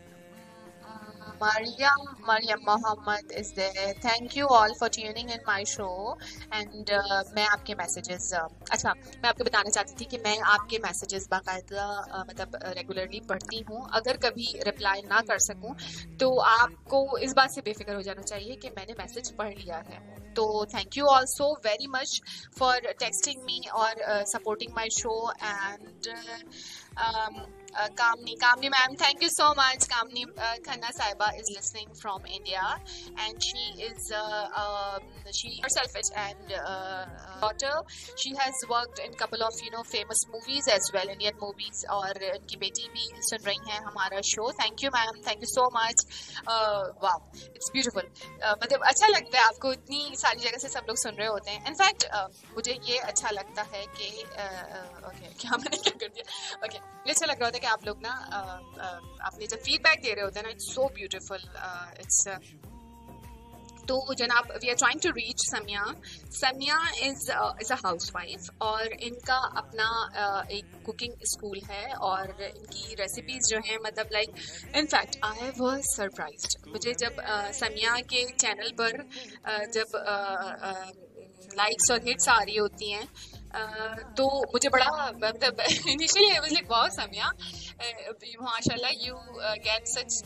Maryam Mohammed is there. Thank you all for tuning in my show. And मैं आपके मैसेजेस अच्छा, मैं आपको बताना चाहती थी कि मैं आपके मैसेजेस बाकायदा मतलब रेगुलरली पढ़ती हूँ। अगर कभी रिप्लाई ना कर सकूँ तो आपको इस बात से बेफिक्र हो जाना चाहिए कि मैंने मैसेज पढ़ लिया है। तो thank you all so very much for texting me और supporting my show. And Kamni ma'am, thank you so much. Kamni Khanna Saiba is listening from India, and she is she herself is and daughter. She has worked in couple of famous movies as well, Indian movies, और उनकी बेटी भी सुन रही हैं हमारा show. Thank you ma'am, thank you so much. Wow, it's beautiful. मतलब अच्छा लगता है आपको इतनी सारी जगह से सब लोग सुन रहे होते हैं. In fact मुझे ये अच्छा लगता है कि okay, क्या मैंने क्या कर दिया? Okay, ये अच्छा लग रहा होता है कि आप लोग ना अपने जब फीडबैक दे रहे होते हैं ना, इट्स सो ब्यूटीफुल. इट्स तो जनाब, we are trying to reach Samia. Samia is a housewife और इनका अपना एक कुकिंग स्कूल है और इनकी रेसिपीज जो हैं मतलब like in fact I was surprised. मुझे जब समिया के चैनल पर जब लाइक्स और हिट्स आ रही होती हैं तो मुझे बड़ा मतलब initially I was like wow Samia, माशाल्लाह यू गेट सच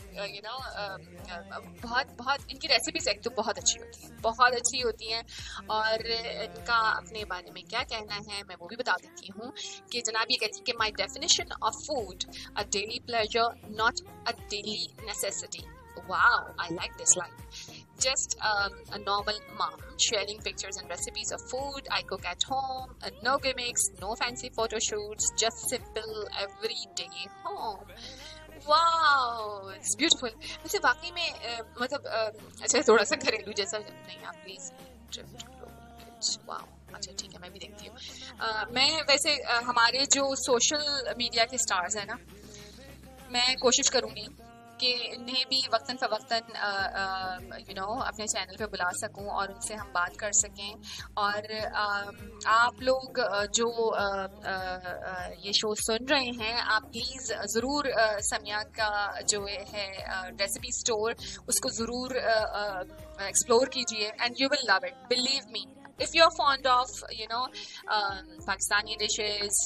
बहुत बहुत इनकी रेसिपीज एक तो बहुत अच्छी होती हैं और इनका अपने बारे में क्या कहना है मैं वो भी बता देती हूँ कि जनाब ये कहती है कि my definition of food a daily pleasure not a daily necessity. Wow, I like this line. Just a normal mom sharing pictures and recipes of food I cook at home. No gimmicks, no fancy photo shoots, just simple everyday home. Wow, it's beautiful. वैसे वाकई में मतलब अच्छा थोड़ा सा घरेलू जैसा नहीं आप प्लीज. वाओ, अच्छा ठीक है, मैं भी देखती हूँ. मैं वैसे हमारे जो सोशल मीडिया के स्टार्स हैं ना, मैं कोशिश करूँगी कि इन्हें भी वक्तन फ़वक्तन अपने चैनल पे बुला सकूं और उनसे हम बात कर सकें. और आप लोग जो ये शो सुन रहे हैं, आप प्लीज़ ज़रूर समिया का जो है रेसिपी स्टोर उसको ज़रूर एक्सप्लोर कीजिए and you will love it, believe me. If you're fond of Pakistani dishes,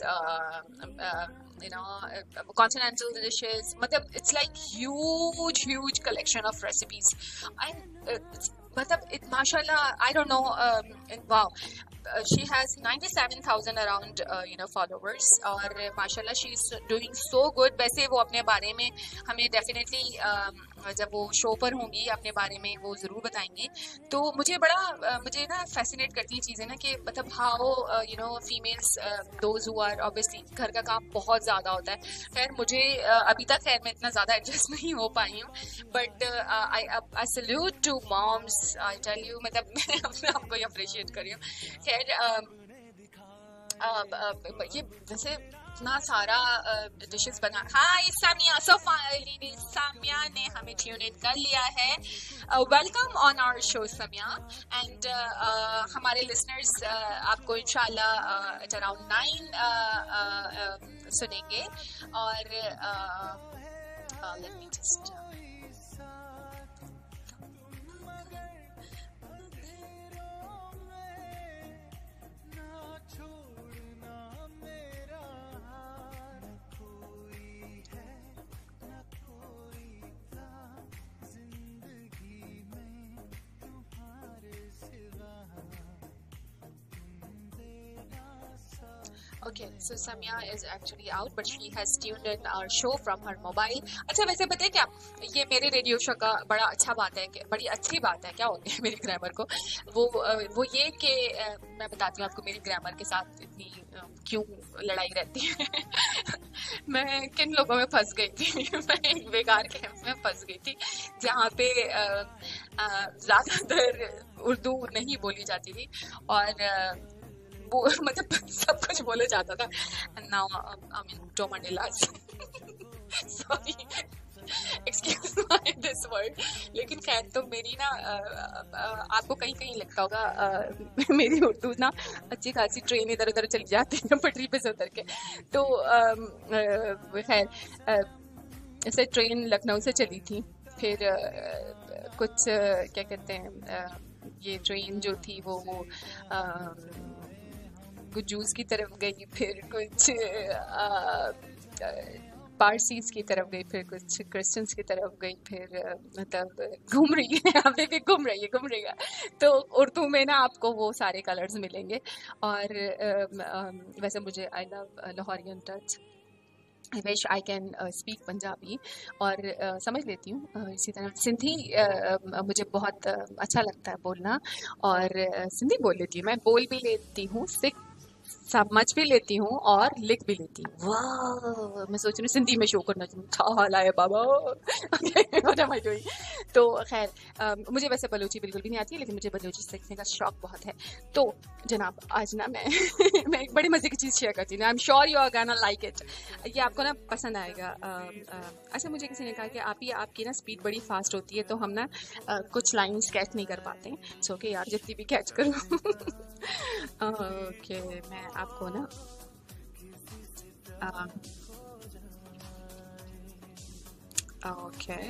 continental dishes, matlab it's like huge collection of recipes and matlab it mashallah I don't know wow, she has 97,000 around followers और माशाल्लाह she is doing so good. वैसे वो अपने बारे में हमें definitely जब वो शो पर होंगी अपने बारे में वो ज़रूर बताएंगी. तो मुझे ना फैसिनेट करती हैं चीज़ें ना कि मतलब how females those who are obviously घर का काम बहुत ज़्यादा होता है. खैर मुझे अभी तक खैर मैं इतना ज़्यादा एडजस्ट नहीं हो पाई हूँ, but I salute to moms. I tell you मतलब मैं अपने आप को अप्रिशिएट कर रही हूँ. खैर ये वैसे इतना सारा डिशेस बना. Hi Samia, so finally Samia ने हमें ट्यून इन कर लिया है. Welcome on our show Samia. And हमारे लिसनर्स आपको इंशाल्लाह एट अराउंड 9 सुनेंगे. और let me just Okay, so Samia is actually out, but she has tuned in our show from her mobile. अच्छा वैसे पता है क्या, ये मेरे रेडियो शो का बड़ी अच्छी बात है क्या होती है मेरी ग्रामर को, वो ये कि मैं बताती हूँ आपको मेरी ग्रामर के साथ इतनी क्यों लड़ाई रहती है. मैं किन लोगों में फंस गई थी. मैं एक बेकार कैंप में फंस गई थी जहाँ पे ज़्यादातर उर्दू नहीं बोली जाती थी और वो मतलब सब कुछ बोला जाता था. Now I mean tomatillos, sorry excuse my this word. लेकिन खैर तो मेरी ना आपको कहीं कहीं लगता होगा मेरी उर्दू ना अच्छी खासी ट्रेन इधर उधर चली जाती है पटरी पे से उतर के. तो खैर ऐसे ट्रेन लखनऊ से चली थी, फिर कुछ क्या कहते हैं ये ट्रेन जो थी वो गुजूस की तरफ गई, फिर कुछ पारसीज की तरफ गई, फिर कुछ क्रिश्चियंस की तरफ गई, फिर मतलब घूम रही है अभी भी घूम रही है. तो उर्दू में ना आपको वो सारे कलर्स मिलेंगे. और वैसे मुझे I love Lahorian touch. I wish I can speak Punjabi और समझ लेती हूँ। इसी तरह सिंधी मुझे बहुत अच्छा लगता है बोलना और सिंधी बोल लेती हूँ, मैं बोल भी लेती हूँ, समझ भी लेती हूँ और लिख भी लेती हूँ। वाह, मैं सोच रही हूँ सिंधी में शो करना चाहिए। क्या हाल है बाबा? What am I doing? तो खैर मुझे वैसे बलूची बिल्कुल भी नहीं आती है, लेकिन मुझे बलूची सीखने का शौक बहुत है। तो जनाब आज ना मैं मैं एक बड़ी मजे की चीज़ शेयर करती हूँ। I am sure you are gonna like it, ये आपको ना पसंद आएगा। अच्छा, मुझे किसी ने कहा कि आपकी ना स्पीड बड़ी फास्ट होती है, तो हम ना कुछ लाइन्स कैच नहीं कर पाते। सो ओके यार, जितनी भी कैच करूँ। ओके, मैं आपको ना okay,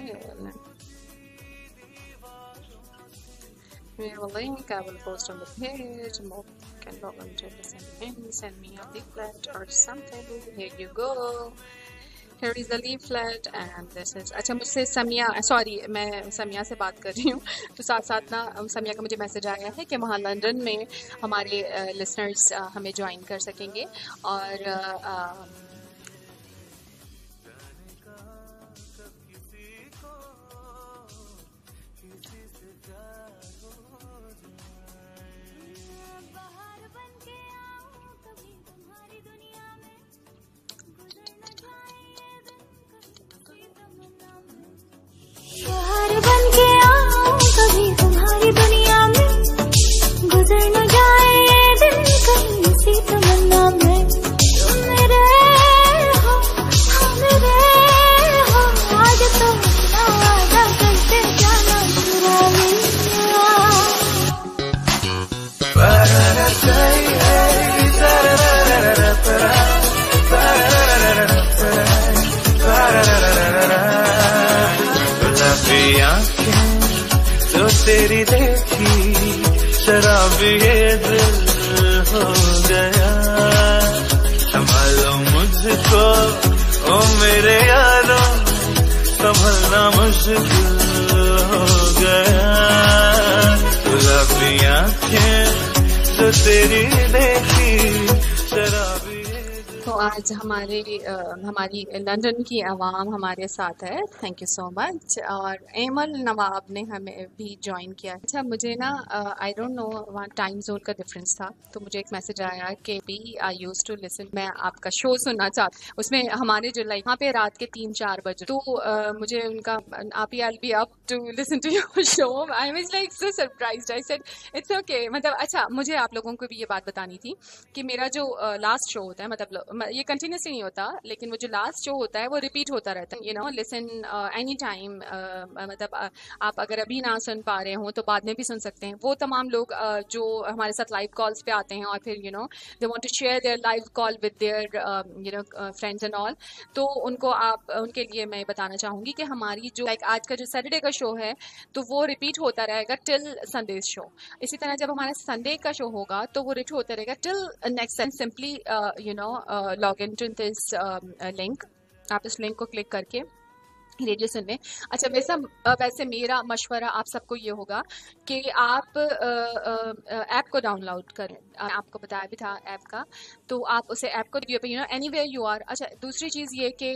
we have a link I will post on the page. More can log on to send me a leaflet or something. Here you go. Here is the leaflet and this is। अच्छा, मुझसे Samiya, sorry मैं समिया से बात कर रही हूँ, तो साथ साथ ना समिया का मुझे मैसेज आया है कि वहाँ लंदन में हमारे लिसनर्स हमें ज्वाइन कर सकेंगे और गुजर न जाए ये दिन कहीं सी तमन्ना में। तुम मेरे हो, हम मेरे हो, आज तो अपना वादा करके जाना चुरा लिया। जो तेरी देखी शराबी ये दिल हो गया, संभालो मुझको ओ मेरे यारों, संभलना मुश्किल हो गया। गुलाबी आँखें जो तेरी देखी शराबी। तो आज हमारी लंदन की आवाम हमारे साथ है, थैंक यू सो मच। और एमल नवाब ने हमें भी ज्वाइन किया। अच्छा, मुझे ना आई डोंट नो, वहाँ टाइम जोन का डिफरेंस था, तो मुझे एक मैसेज आया कि be I used to listen, मैं आपका शो सुनना चाहती, उसमें हमारे जो लाइक वहाँ पे रात के 3-4 बजे, तो मुझे उनका आप ही I be up to listen to your show. I was like so surprised. I said it's okay. मतलब अच्छा, मुझे आप लोगों को भी ये बात बतानी थी कि मेरा जो लास्ट शो होता है, मतलब ये कंटिन्यूसली नहीं होता, लेकिन वो जो लास्ट शो होता है वो रिपीट होता रहता है। You know, listen any time, मतलब आप अगर अभी ना सुन पा रहे हो तो बाद में भी सुन सकते हैं। वो तमाम लोग जो हमारे साथ लाइव कॉल्स पे आते हैं और फिर you know they want to share their live call with their you know friends and all, तो उनको उनके लिए मैं बताना चाहूँगी कि हमारी जो लाइक आज का जो सैटरडे का शो है तो वो रिपीट होता रहेगा टिल संडे शो। इसी तरह जब हमारा संडे का शो होगा तो वो रिपीट होता रहेगा till next. Simply you know log in to this link, आप इस लिंक को क्लिक करके रेडियो सुन लें। अच्छा, वैसे मेरा मशवरा आप सबको ये होगा कि आप ऐप को डाउनलोड करें। आपको बताया भी था ऐप का, तो आप उसे ऐप को you know anywhere you are. अच्छा, दूसरी चीज़ ये कि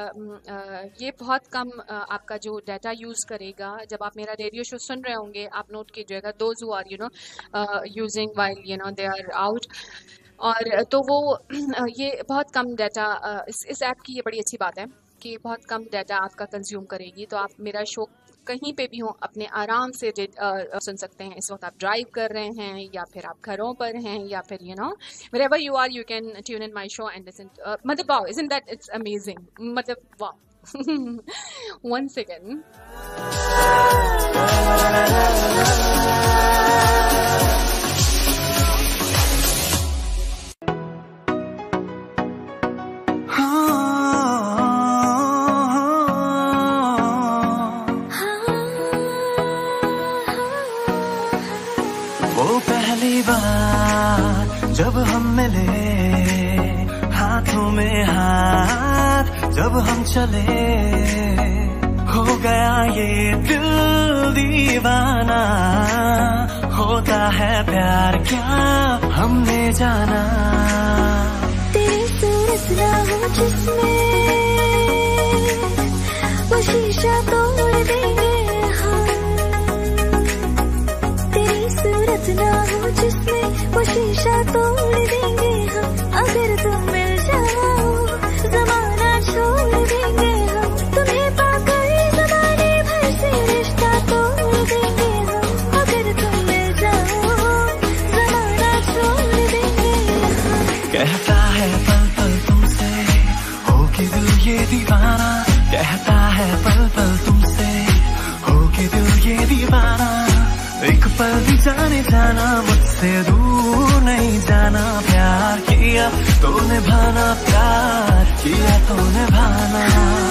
ये बहुत कम आपका जो डाटा यूज़ करेगा। जब आप मेरा रेडियो शो सुन रहे होंगे, आप नोट कीजिएगा, those who are you know using while you know they are out, और तो वो ये बहुत कम डाटा, इस ऐप की ये बड़ी अच्छी बात है कि बहुत कम डाटा आपका कंज्यूम करेगी। तो आप मेरा शो कहीं पे भी हो अपने आराम से सुन सकते हैं। इस वक्त आप ड्राइव कर रहे हैं या फिर आप घरों पर हैं या फिर you know wherever you are you can tune in my show and listen. मतलब wow, isn't that it's amazing, मतलब वाओ। One second. वो पहली बार जब हम मिले, हाथों में हाथ जब हम चले, हो गया ये दिल दीवाना। होता है प्यार क्या हमने जाना, तेरी सूरत ना हो जिसमें वो शीशा तोड़ देंगे हम अगर तुम मिल जाओ, जमाना छोड़ देंगे हम तुम्हें पाकर, जमाने भर से रिश्ता तोड़ देंगे हम अगर तुम मिल जाओ, जमाना छोड़ देंगे हम। कहता है पल पल तुमसे हो के दिल ये दीवाना, कहता है पल पल तुमसे हो के दिल ये दीवाना, एक पल भी जाने जाना मुझसे दूर नहीं जाना, प्यार किया तो निभाना, प्यार किया तो निभाना।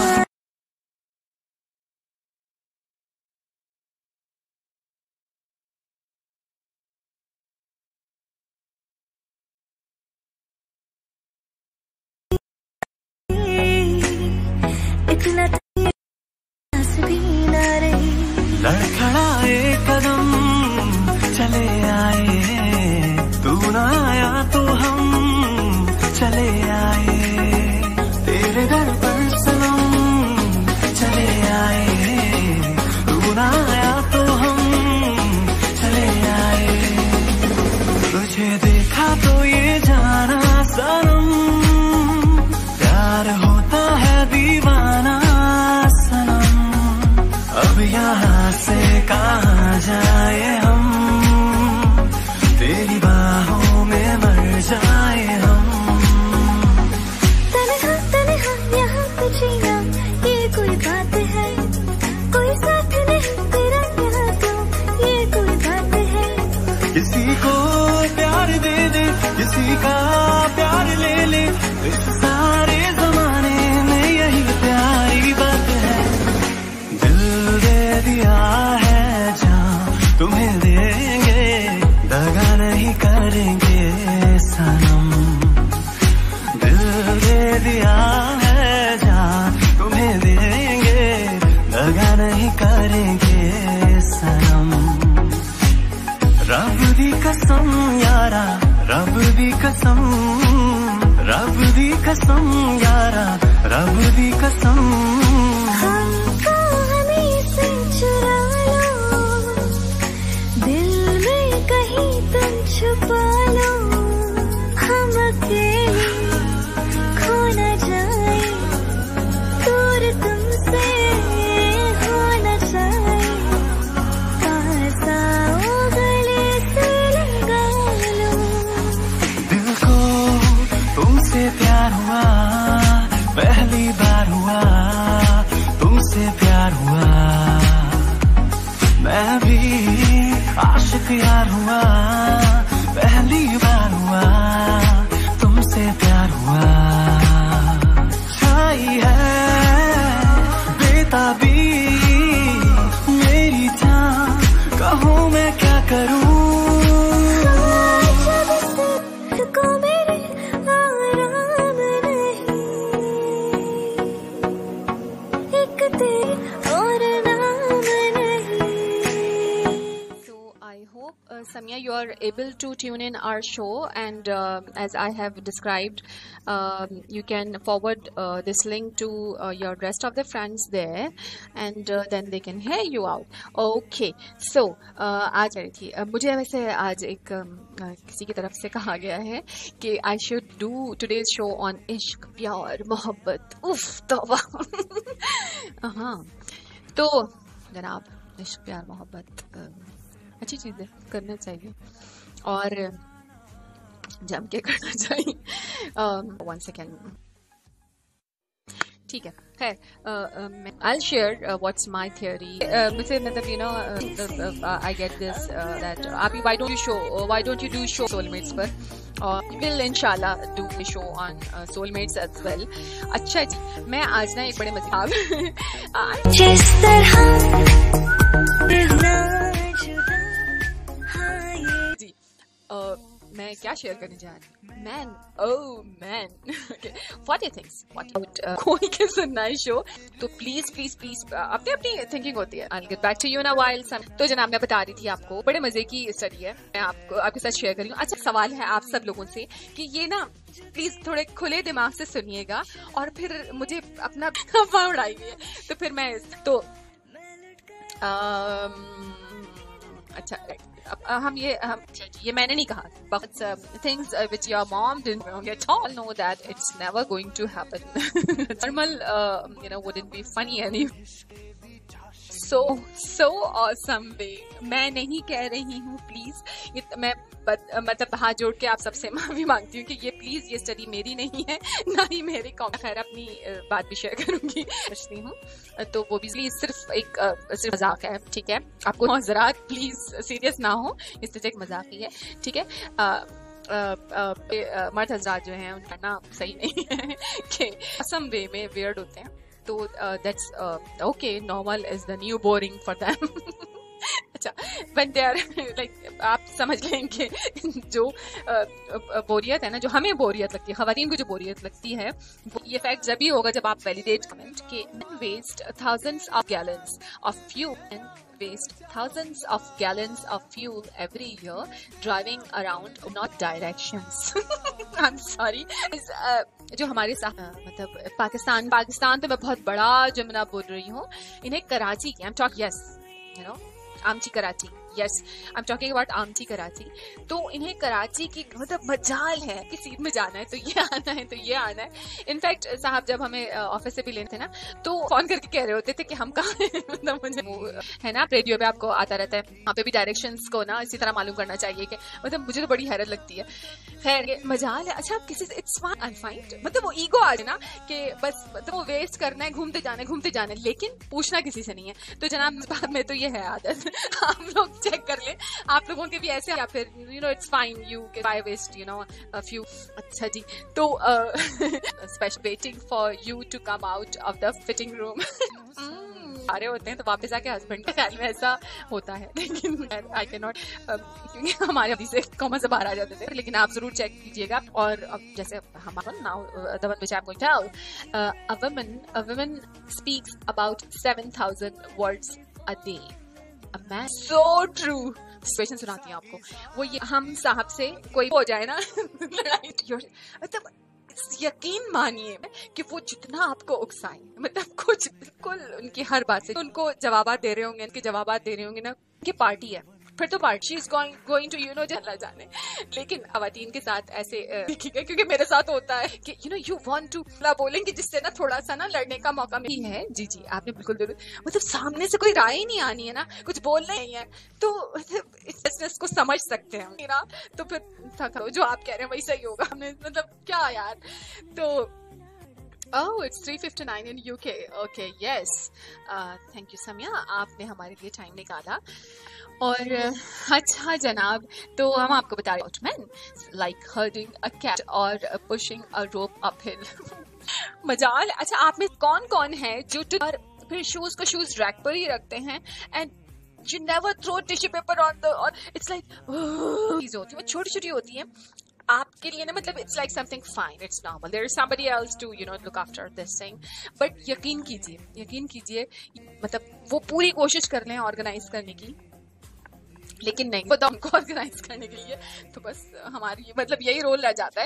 इतना भी ना रही, लड़खड़ाए कदम चले आए, तू ना आया तो हम चले आए, तेरे घर पर सनम चले आए, तू ना आया तो हम चले आए, तुझे देखा तो ये जाना सनम, प्यार होता है दीवाना सनम, अब यहाँ से कहाँ जाए हम, तेरी बाहों में मर जाए हम। तन्हा तन्हा यहाँ पे जीना ये कोई बात है, कोई साथ नहीं तेरा यहाँ तो ये कोई बात है, किसी को प्यार दे दे किसी का प्यार ले ले, इस सारे जमाने में यही प्यारी बात है, दिल दे दिया है जहाँ तुम्हें देंगे, दगा नहीं करेंगे सनम, दिल दे दिया है जहाँ तुम्हें देंगे, दगा नहीं करेंगे सनम, रब दी कसम यारा, रब दी कसम, रब दी कसम यारा, रब दी कसम। हमको हमें से चुरा लो, दिल में कहीं तुम छुपा लो, हम अकेले खो न जाए, दूर तुमसे हो न जाए, पास आओ गले से लगा लो। दिल को तुमसे प्यार हुआ, पहली बार हुआ तुमसे प्यार हुआ, मैं भी आशिक यार हुआ, पहली बार हुआ तुमसे प्यार हुआ, छाई है बेताबी मेरी जान, कहो मैं क्या करूं, को मेरे आराम नहीं, एक तेरे और नाम नहीं। So I hope Samia, you are able to tune in our show, and as I have described, you can forward this link to your rest of the friends there, and then they can hear you out. Okay, so आज रही थी मुझे वैसे आज एक किसी की तरफ से कहा गया है कि I should do today's show on इश्क, प्यार, मोहब्बत, उफ तौबा। हाँ, तो जनाब इश्क, प्यार, मोहब्बत अच्छी चीज़ है, करना चाहिए और जम के करना चाहिए। वन सेकेंड, ठीक है, खैर I'll share what's my theory. मुझे मतलब you know I get this that Abi, why don't you do show soulmates पर, और will inshallah do the show on soulmates as well. अच्छा जी, मैं आज ना एक बड़े मजेदार जिस तरह जी मैं क्या शेयर करने जा रही हूँ, man, oh man, what you thinks about कोई के सुनना है शो, तो प्लीज प्लीज प्लीज अपनी अपनी थिंकिंग होती है। I'll get back to you in a while. तो जनाब मैं बता रही थी आपको, बड़े मजे की स्टडी है, मैं आपके साथ शेयर कर रही हूँ। अच्छा, सवाल है आप सब लोगों से कि ये ना प्लीज थोड़े खुले दिमाग से सुनिएगा और फिर मुझे अपना अफवाह उड़ाइए, तो फिर मैं तो अच्छा हम ये मैंने नहीं कहा, but things which your mom didn't know, you all know that it's never going to happen. Normal, wouldn't be funny anyway. So awesome way. मैं नहीं कह रही हूँ प्लीज, मैं मतलब हाथ जोड़ के आप सबसे माफी मांगती हूँ कि ये प्लीज ये स्टडी मेरी नहीं है, ना ही मेरे खैर अपनी बात भी शेयर करूंगी सोचती हूँ, तो वो भी प्लीज सिर्फ मजाक है, ठीक है? आपको हजरात प्लीज सीरियस ना हो, इस तरह एक मजाक ही है, ठीक है? मर्द हजरात जो हैं उनका ना सही नहीं है कि असम वे में वियर्ड होते हैं, तो that's okay, normal is the new boring for them. अच्छा, when they are like, आप समझ लेंगे जो बोरियत है ना, जो हमें बोरियत लगती है, खवातीन को जो बोरियत लगती है, ये फैक्ट जब ही होगा जब आप वैलिडेट कमेंट कि waste thousands of gallons of fuel waste thousands of gallons of fuel every year driving around not directions. I'm sorry. जो हमारे साथ मतलब पाकिस्तान तो मैं बहुत बड़ा जुमला बोल रही हूँ, इन्हें कराची की आमची Karachi, yes, I'm talking about आमची कराची, तो इन्हें कराची की मतलब मजाल है कि सीट में जाना है तो ये आना है, तो ये आना है. इनफैक्ट साहब जब हमें ऑफिस से भी लेते थे ना, तो फोन करके कह रहे होते थे कि हम कहाँ हैं, मतलब मुझे है ना रेडियो पे आपको आता रहता है, वहाँ पे भी डायरेक्शंस को ना इसी तरह मालूम करना चाहिए कि मतलब मुझे तो बड़ी हैरत लगती है. खैर ये मजाल है. अच्छा, आप किसी से इट्स फाइन, मतलब वो ईगो आ जाए ना कि बस मतलब वो वेस्ट करना है, घूमते जाना है, लेकिन पूछना किसी से नहीं है. तो जनाब बाद में तो ये है आदत, आप लोग चेक कर ले, आप लोगों के भी ऐसे, या फिर it's fine you buy waste a few. अच्छा जी, तो special waiting for you to come out of the fitting room. आ रहे होते हैं तो वापस आके हस्बैंड के ख्याल में ऐसा होता है, लेकिन आई कैन नॉट, क्योंकि हमारे अभी से कॉमन से बाहर आ जाते थे, लेकिन आप जरूर चेक कीजिएगा. और अब जैसे हमारा now the one which I am going to tell, a woman speaks about 7,000 words a day. So true. Situation सुनाती हूँ आपको. वो ये हम साहब से कोई हो जाए ना लड़ाई, मतलब यकीन मानिए कि वो जितना आपको उकसाए, मतलब कुछ बिल्कुल उनकी हर बात से उनको जवाब दे रहे होंगे, उनके जवाब दे रहे होंगे ना कि पार्टी है, फिर तो party she is going to जला जाने. लेकिन खवातीन के साथ ऐसे देखिएगा, क्योंकि मेरे साथ होता है कि यू वांट टू बोलेंगे जिससे ना थोड़ा सा ना लड़ने का मौका मिली है. जी आपने बिल्कुल मतलब सामने से कोई राय ही नहीं आनी है ना, कुछ बोलना ही है, तो मतलब इस बिजनेस को समझ सकते हैं ना, तो फिर जो आप कह रहे हैं वही सही होगा. हमने मतलब क्या यार. तो Oh, it's 3:59 in UK. Okay, yes. Thank you, Samya. आपने हमारे लिए टाइम निकाला. और अच्छा जनाब, तो हम आपको बता रहे हैं men like herding a cat or pushing a rope uphill. मजाल. अच्छा, आप में कौन है जो फिर शूज रैक पर ही रखते हैं and you never throw tissue paper on the, or it's like चीज होती है, छोटी होती है आपके लिए ना, मतलब it's like something fine, it's normal, there is somebody else to look after this thing. But यकीन कीजिए मतलब वो पूरी कोशिश कर लें ऑर्गेनाइज करने की, लेकिन नहीं पता हमको ऑर्गेनाइज करने के लिए, तो बस हमारी मतलब यही रोल रह जाता है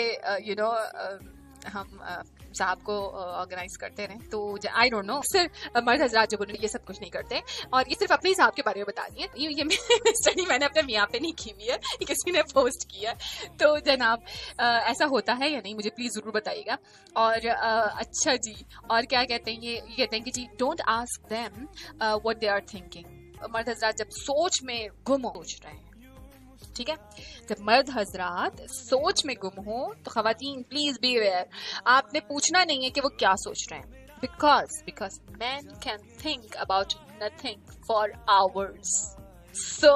कि हम साहब को ऑर्गेनाइज करते रहें. तो आई डोंट नो, सिर्फ मर्द हजरात जो बोल रहे ये सब कुछ नहीं करते, और ये सिर्फ अपने हिसाब के बारे में बता दी है. ये स्टडी मैंने अपने मियाँ पे नहीं की हुई है, किसी ने पोस्ट किया. तो जनाब ऐसा होता है या नहीं, मुझे प्लीज जरूर बताइएगा. और अच्छा जी, और क्या कहते हैं, ये कहते हैं कि जी don't ask them what they are thinking. मर्द हजरात जब सोच में गुम सोच रहे हैं, ठीक है, जब मर्द हजरात सोच में गुम हो, तो खवातीन प्लीज बी अवेयर, आपने पूछना नहीं है कि वो क्या सोच रहे हैं, because man can think about nothing for hours. So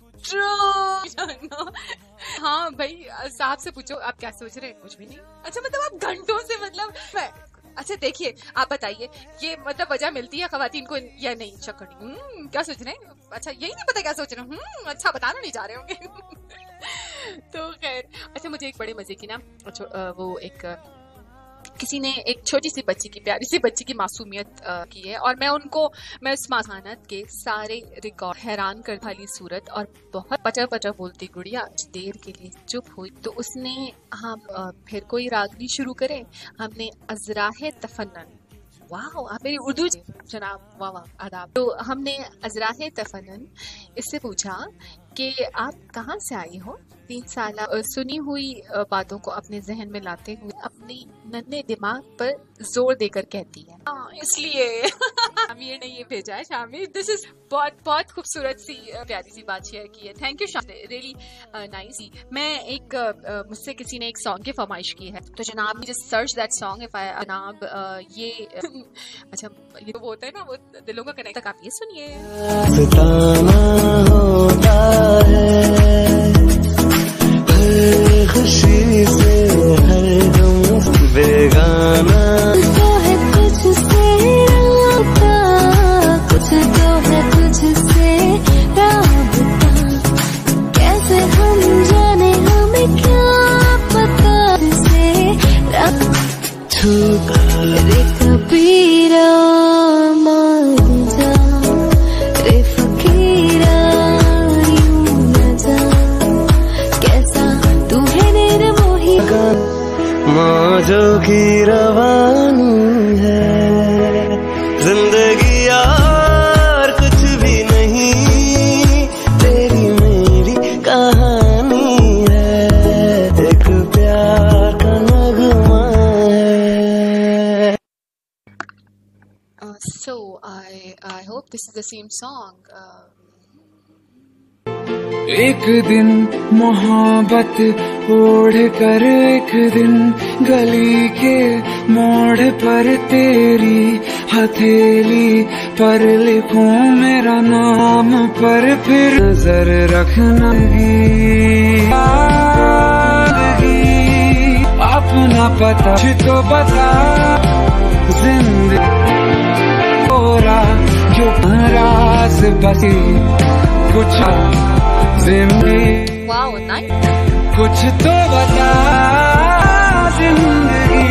true. हाँ भाई, साहब से पूछो आप क्या सोच रहे हैं, कुछ भी नहीं. अच्छा, मतलब आप घंटों से मतलब अच्छा देखिए, आप बताइए, ये मतलब वजह मिलती है खवातीन को या नहीं? चक्कर क्या सोच रहे हैं, अच्छा यही नहीं पता क्या सोच रहे हैं, अच्छा बताना नहीं चाह रहे होंगे. तो खैर, अच्छा मुझे एक बड़े मजे की ना वो किसी ने एक छोटी सी बच्ची की, प्यारी सी बच्ची की मासूमियत की है, और मैं उस मासूमियत के सारे रिकॉर्ड, हैरान कर वाली सूरत और बहुत पचा बोलती गुड़िया देर के लिए चुप हुई. तो उसने हम फिर कोई रागनी शुरू करें. हमने अजराहे तफन्नन, वाह आप मेरी उर्दू जनाब, वाह आदाब. तो हमने अजराहे तफन्नन इससे पूछा कि आप कहाँ से आई हो। 3 साल सुनी हुई बातों को अपने जहन में लाते हुए अपनी नन्हे दिमाग पर जोर देकर कहती है। इसलिए शामिर ने ये भेजा है। शामिर, दिस इज बहुत बहुत खूबसूरत सी प्यारी सी बात शेयर की है। Thank you Shamir, really nice. मैं एक मुझसे किसी ने एक सॉन्ग की फरमाइश की है, तो जनाब just search that song if I जनाब ये अच्छा ये तो वो होता है ना, वो दिलों का कनेक्ट। तक आप ये सुनिए। सताना होता है हर खुशी से हर गम बेगाना, तो है तुझसे राबता, कुछ तो है तुझसे राबता, कैसे हम जाने हमें क्या पता से रे कबीरा मान जा, रे फकीरा यूं न जा, कैसा तू है निर्मोही मौजों की रवानी है जिंदगी यार कुछ भी नहीं, तेरी मेरी कहानी है, एक प्यार का नगमा है। So I hope this is the same song. एक दिन मोहब्बत ओढ़ कर एक दिन गली के मोड़ पर तेरी हथेली पर लिखूं मेरा नाम, पर फिर नजर रखना अपना पता तो बता, जिंदगी पूरा जो राज बसी कुछ जिंदगी, Wow, nice. कुछ तो बता जिंदगी।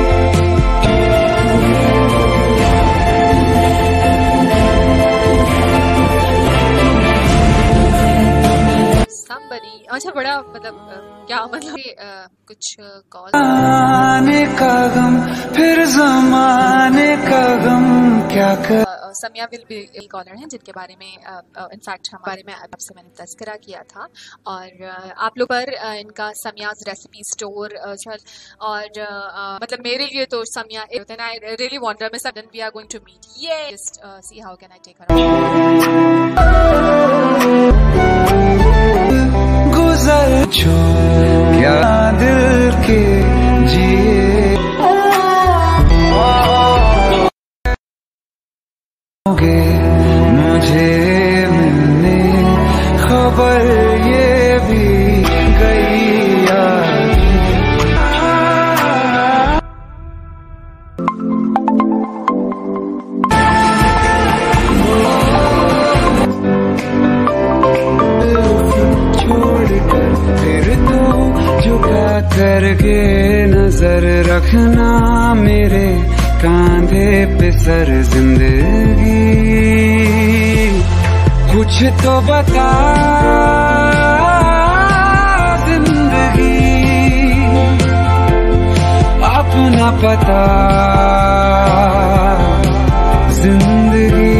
Somebody, अच्छा बड़ा मतलब क्या मतलब कुछ कॉल आने का गम फिर जमाने का गम क्या कर। समिया विल बी कॉलर हैं जिनके बारे में इनफैक्ट हमारे बारे में आपसे मैंने तस्करा किया था, और आप लोग पर इनका समियाज रेसिपी स्टोर और मतलब मेरे लिए तो समिया आई रियली वंडर में sudden we are going to meet, ये just see how can I take her. गुजर जो क्या दिल के जिए मुझे मिलने खबर ये भी गई याद। छोड़कर फिर तू झुका करके नजर रखना मेरे कांधे पे सर, जिंदगी कुछ तो बता जिंदगी, अपना पता जिंदगी,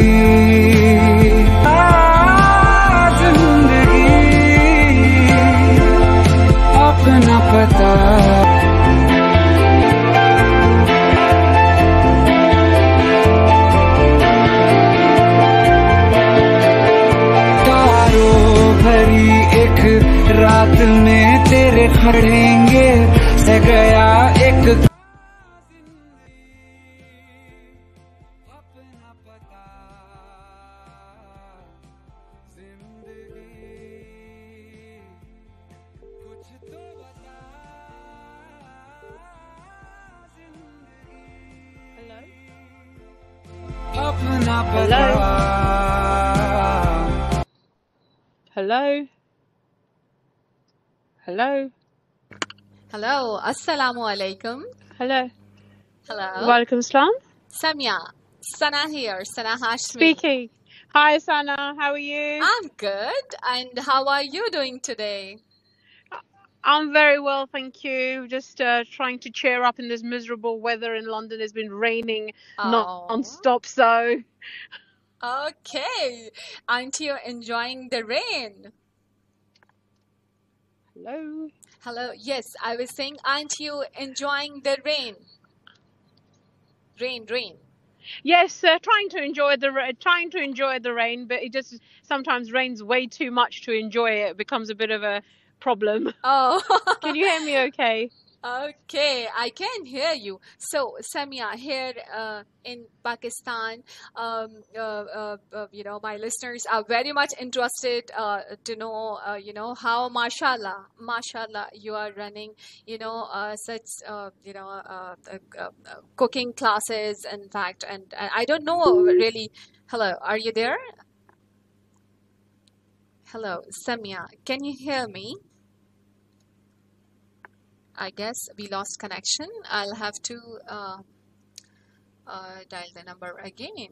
जिंदगी अपना पता। रात में तेरे खड़ेंगे से गया एक अपना पता जिंदगी, कुछ तो बता जिंदगी, अपना पता। Hello? Hello? Hello, assalamu alaikum. Hello? Hello. Walaikum salam. Samia, Sana here, Sana Hashmi. Speaking. Hi, Sana. How are you? I'm good. And how are you doing today? I'm very well, thank you. Just trying to cheer up in this miserable weather in London. It's been raining Oh. non-stop, so Okay. Aren't you enjoying the rain? Hello. Hello. Yes, I was saying, aren't you enjoying the rain? Rain. Yes, trying to enjoy the rain, but it just sometimes rains way too much to enjoy it. It becomes a bit of a problem. Oh, Can you hear me okay? okay. I can hear you. So, Samia, here in Pakistan, my listeners are very much interested to know, how, mashallah, you are running, such, cooking classes, in fact. And I don't know really. Hello, are you there? Hello, Samia, can you hear me? I guess we lost connection. I'll have to dial the number again.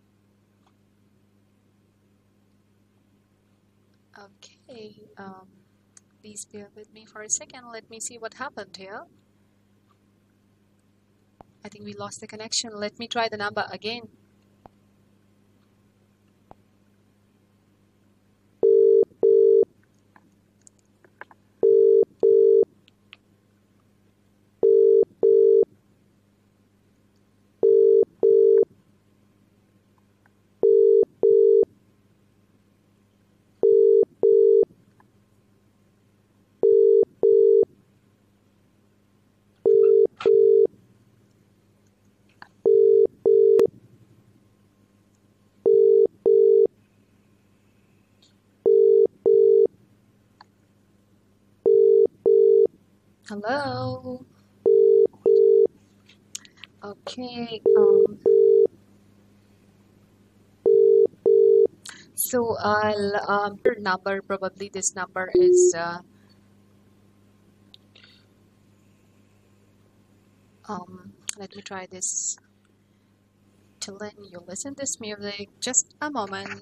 Okay, please bear with me for a second. Let me see what happened here. I think we lost the connection. Let me try the number again. Hello. Okay. So I'll your number, probably this number is let me try this. Till then you listen this music. Just a moment.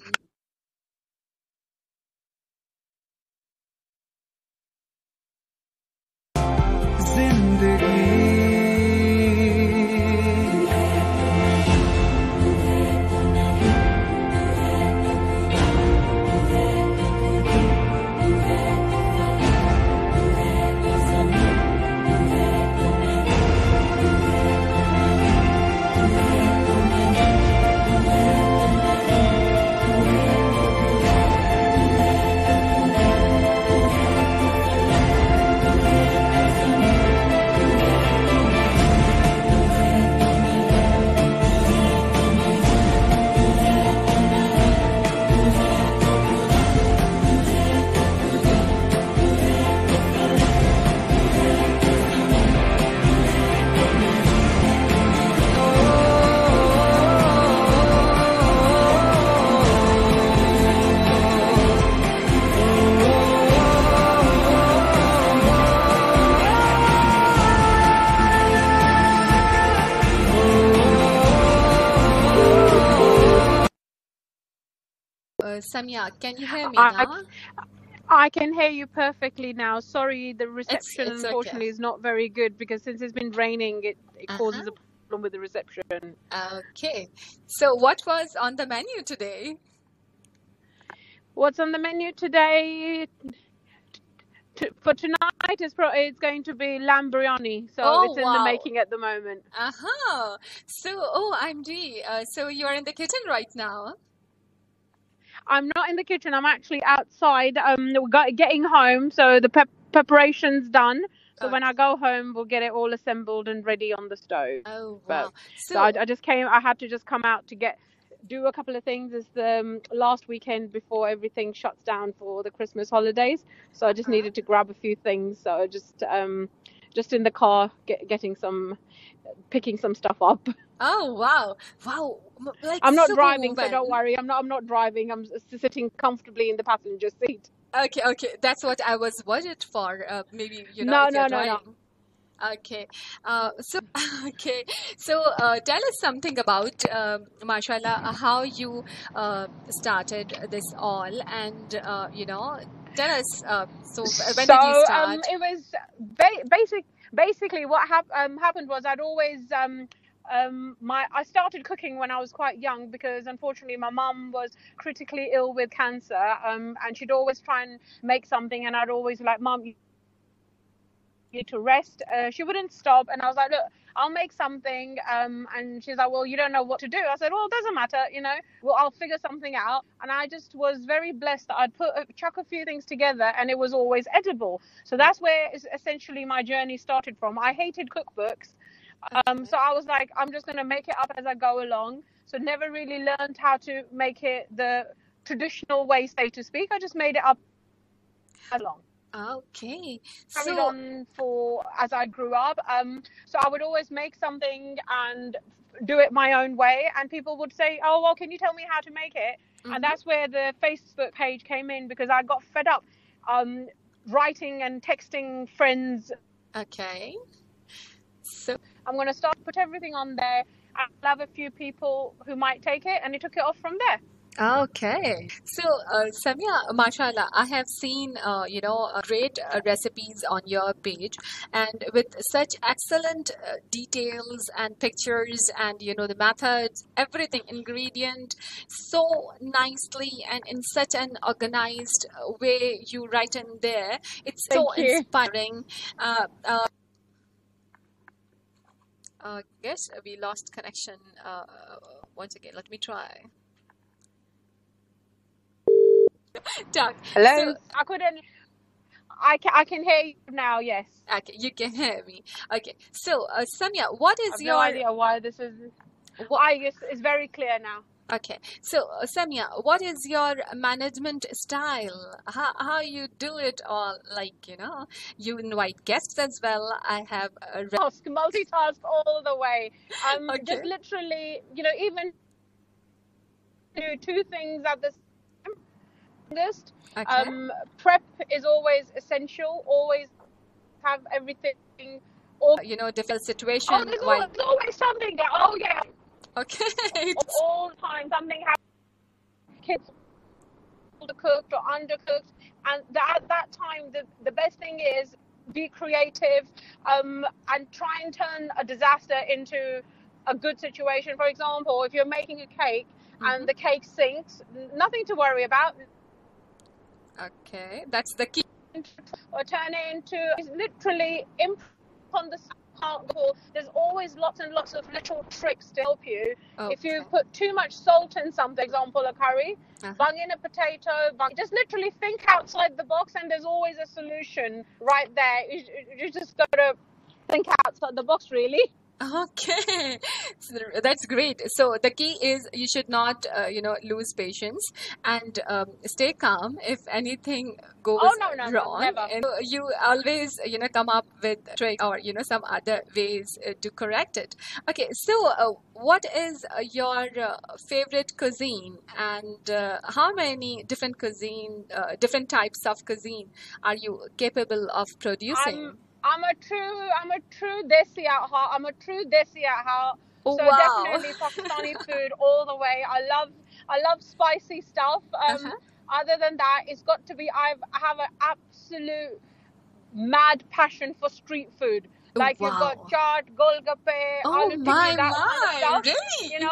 Samia, can you hear me now? I can hear you perfectly now. Sorry, the reception It's unfortunately okay. is not very good because since it's been raining, it causes a problem with the reception. Okay. So what was on the menu today? What's on the menu today? For tonight, it's going to be lamb biryani. So Oh, it's in the wow. making at the moment. So, OMG. So you're in the kitchen right now? I'm not in the kitchen. I'm actually outside. Getting home, so the preparation's done. So when I go home, we'll get it all assembled and ready on the stove. Oh, But wow. so I just came. I had to just come out to do a couple of things. It's the last weekend before everything shuts down for the Christmas holidays. So I just needed to grab a few things. So just in the car, picking some stuff up. Oh, wow. Wow. Like, I'm not so driving, so well. don't worry. I'm not driving. I'm sitting comfortably in the passenger seat. Okay. That's what I was worried for. Maybe, if No. you're driving. Okay. Okay. So, tell us something about, mashallah, how you started this all, and tell us. So, when did you start? It was basically what happened was I'd always I started cooking when I was quite young because unfortunately my mum was critically ill with cancer, and she'd always try and make something, and I'd always be like, Mum, you need to rest. She wouldn't stop, and I was like, look, I'll make something, and she's like, well, you don't know what to do. I said, well, it doesn't matter, well, I'll figure something out. And I just was very blessed that I'd chuck a few things together and it was always edible. So that's where essentially my journey started from. I hated cookbooks. So I was like, I'm just going to make it up as I go along. So never really learned how to make it the traditional way, so to speak. I just made it up along. Okay. Carried So, on for as I grew up. So I would always make something and do it my own way. And people would say, oh, well, can you tell me how to make it? And that's where the Facebook page came in, because I got fed up writing and texting friends. okay. So, I'm going to put everything on there. I'll have a few people who might take it, and it took it off from there. okay. So, Samia, mashallah, I have seen, great recipes on your page, and with such excellent details and pictures and, the methods, everything, ingredient, so nicely and in such an organized way you write in there. It's so Thank you. inspiring. Guess we lost connection once again. Let me try. Doug, Hello? so I can hear you now, yes. okay, you can hear me. Okay, so Samia, what is I've no idea why this is. It's very clear now. okay? So Samia, what is your management style? How you do it all? Like you invite guests as well. I have Multitask all the way. okay. Just literally, even do two things at the same time. Okay. Prep is always essential. Always have everything. Difficult situation. Oh, there's always something there. Oh yeah. Okay. All the time something happens. Kids undercooked or undercooked, and at that time the best thing is be creative, and try and turn a disaster into a good situation. For example, if you're making a cake and the cake sinks, nothing to worry about. Okay, that's the key. Or turn it into literally on the sample. There's always lots and lots of little tricks to help you. If you put too much salt in something, for example, a curry, bung in a potato, just literally think outside the box, and there's always a solution right there. You just got to think outside the box, really. Okay, so that's great. So the key is you should not, lose patience and stay calm if anything goes wrong. Never. And you always, come up with trick or some other ways to correct it. Okay, so what is your favorite cuisine, and how many different different types of cuisine are you capable of producing? I'm a true desi at heart. I'm a true desi at heart. Oh, So wow. definitely Pakistani food all the way. I love spicy stuff. Other than that, it's got to be. I have an absolute mad passion for street food. Like you've got Wow. chaat, golgappe, Oh aloo my, tikki, that kind of stuff. really?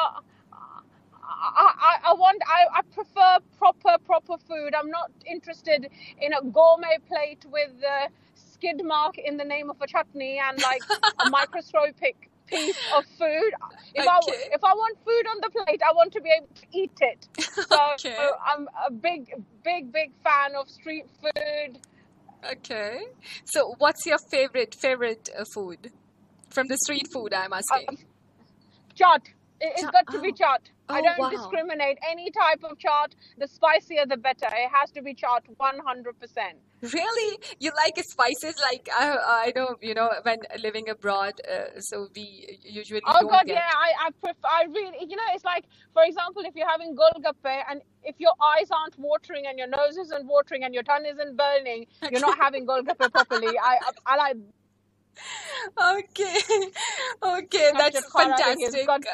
I prefer proper food. I'm not interested in a gourmet plate with skid mark in the name of a chutney and like a microscopic piece of food. If Okay. I want food on the plate, I want to be able to eat it. So Okay. I'm a big fan of street food. Okay. So what's your favorite food from the street food, I'm asking? Chaat. It's Chaat. got to be chaat. I Oh, don't wow. discriminate. Any type of chaat, the spicier the better. It has to be chaat 100%. Really? You like spices? Like I know, when living abroad, so we usually Oh don't God, get. yeah, I prefer. I really, it's like, for example, if you're having golgappe and if your eyes aren't watering and your nose isn't watering and your tongue isn't burning, you're not having golgappe properly. I like Okay. Okay, that's Karahi. It's fantastic. got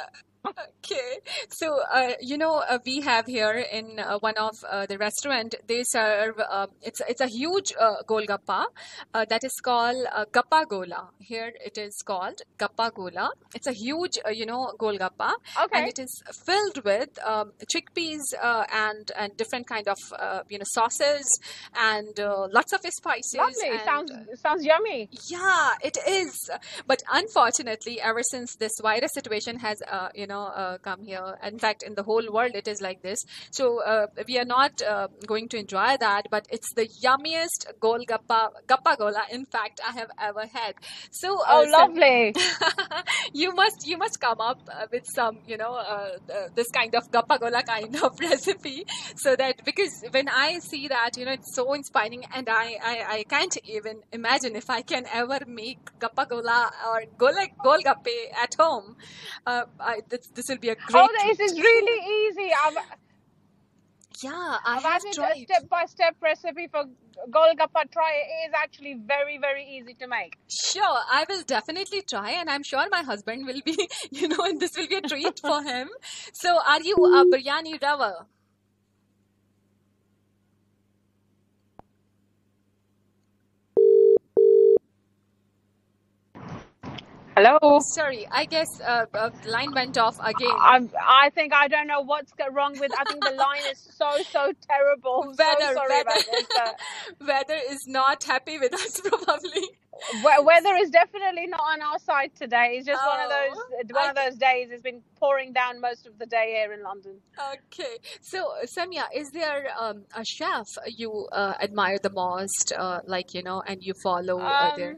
Okay, so we have here in one of the restaurant they serve it's a huge golgappa that is called Gappa Gola. Here it is called Gappa Gola. It's a huge golgappa, and Okay, it is filled with chickpeas and different kind of sauces and lots of spices lovely. and Sounds yummy. yeah, it is. But unfortunately, ever since this virus situation has, come here, in fact, in the whole world, it is like this. So we are not going to enjoy that. But it's the yummiest gappa gola, in fact, I have ever had. So, Oh, lovely. you must come up with some, this kind of gappa gola kind of recipe, so that because when I see that, it's so inspiring, and I can't even imagine if I can ever make gappa gola or golgappe at home. This will be a Oh, great this treat. is really easy. Yeah, I I've have added a tried. step-by-step recipe for Golgappa. Try it. It is actually very, very easy to make. Sure, I will definitely try, and I'm sure my husband will be, and this will be a treat for him. So, are you a biryani lover? Hello. Sorry, I guess line went off again. I think I don't know what's wrong with. I think the line is so terrible. So Weather, sorry weather, about this. weather is not happy with us, probably. Weather is definitely not on our side today. It's just one of Oh, those days. It's been pouring down most of the day here in London. okay. So, Samia, is there a chef you admire the most, and you follow their? Um,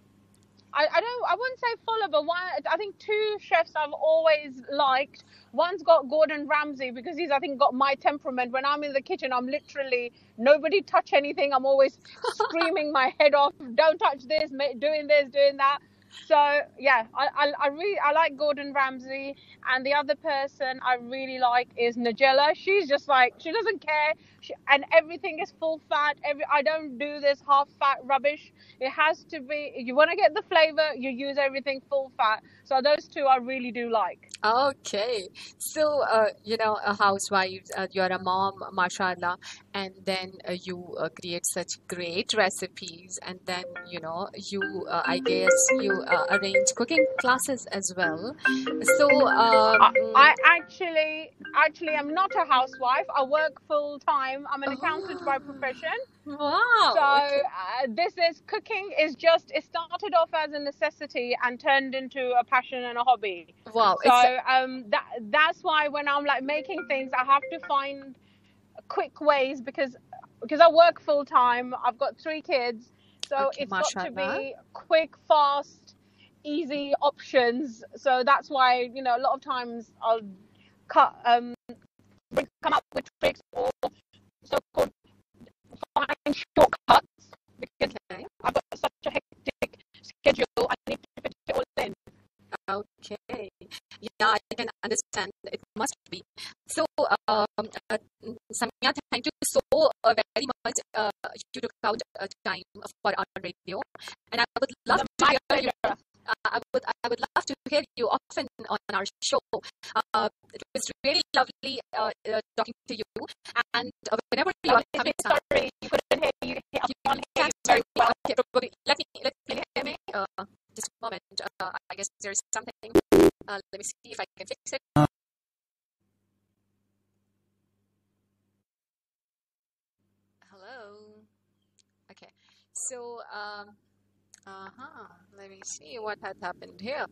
I wouldn't say follow, but I think two chefs I've always liked. One's got Gordon Ramsay because he's, I think, got my temperament. When I'm in the kitchen, I'm literally nobody touch anything. I'm always screaming my head off. Don't touch this, doing this, doing that. So yeah, I like Gordon Ramsay, and the other person I really like is Nigella. She's just like, she doesn't care, and everything is full fat. I don't do this half fat rubbish. It has to be, you want to get the flavor, you use everything full fat. So those two I really do like. Okay. So, a housewife, you're a mom, mashallah, and then you create such great recipes, and then, I guess you arrange cooking classes as well. So, I actually am not a housewife. I work full time. I'm an accountant by profession. wow. So Okay. this is cooking is just, it started off as a necessity and turned into a passion and a hobby. Wow. So that's why when I'm like making things, I have to find quick ways because I work full time. I've got 3 kids, so Okay, it's got to mashallah. be quick, fast, easy options. So that's why, a lot of times I'll come up with tricks or so-called find shortcuts because Okay. I've got such a hectic schedule. I need to fit it all in. Okay. Yeah, I can understand. It must be. So, Samia, thank you so very much. You took out time for our radio, and I would love to My hear you. pleasure. I would love to hear you often on our show. It was really lovely talking to you, and whenever you are coming down, Sorry, you couldn't hear you. I you can't hear can't you very well. okay, probably let me hear me. Just a moment. I guess there's something. Let me see if I can fix it. Hello. Okay. So, let me see what had happened here.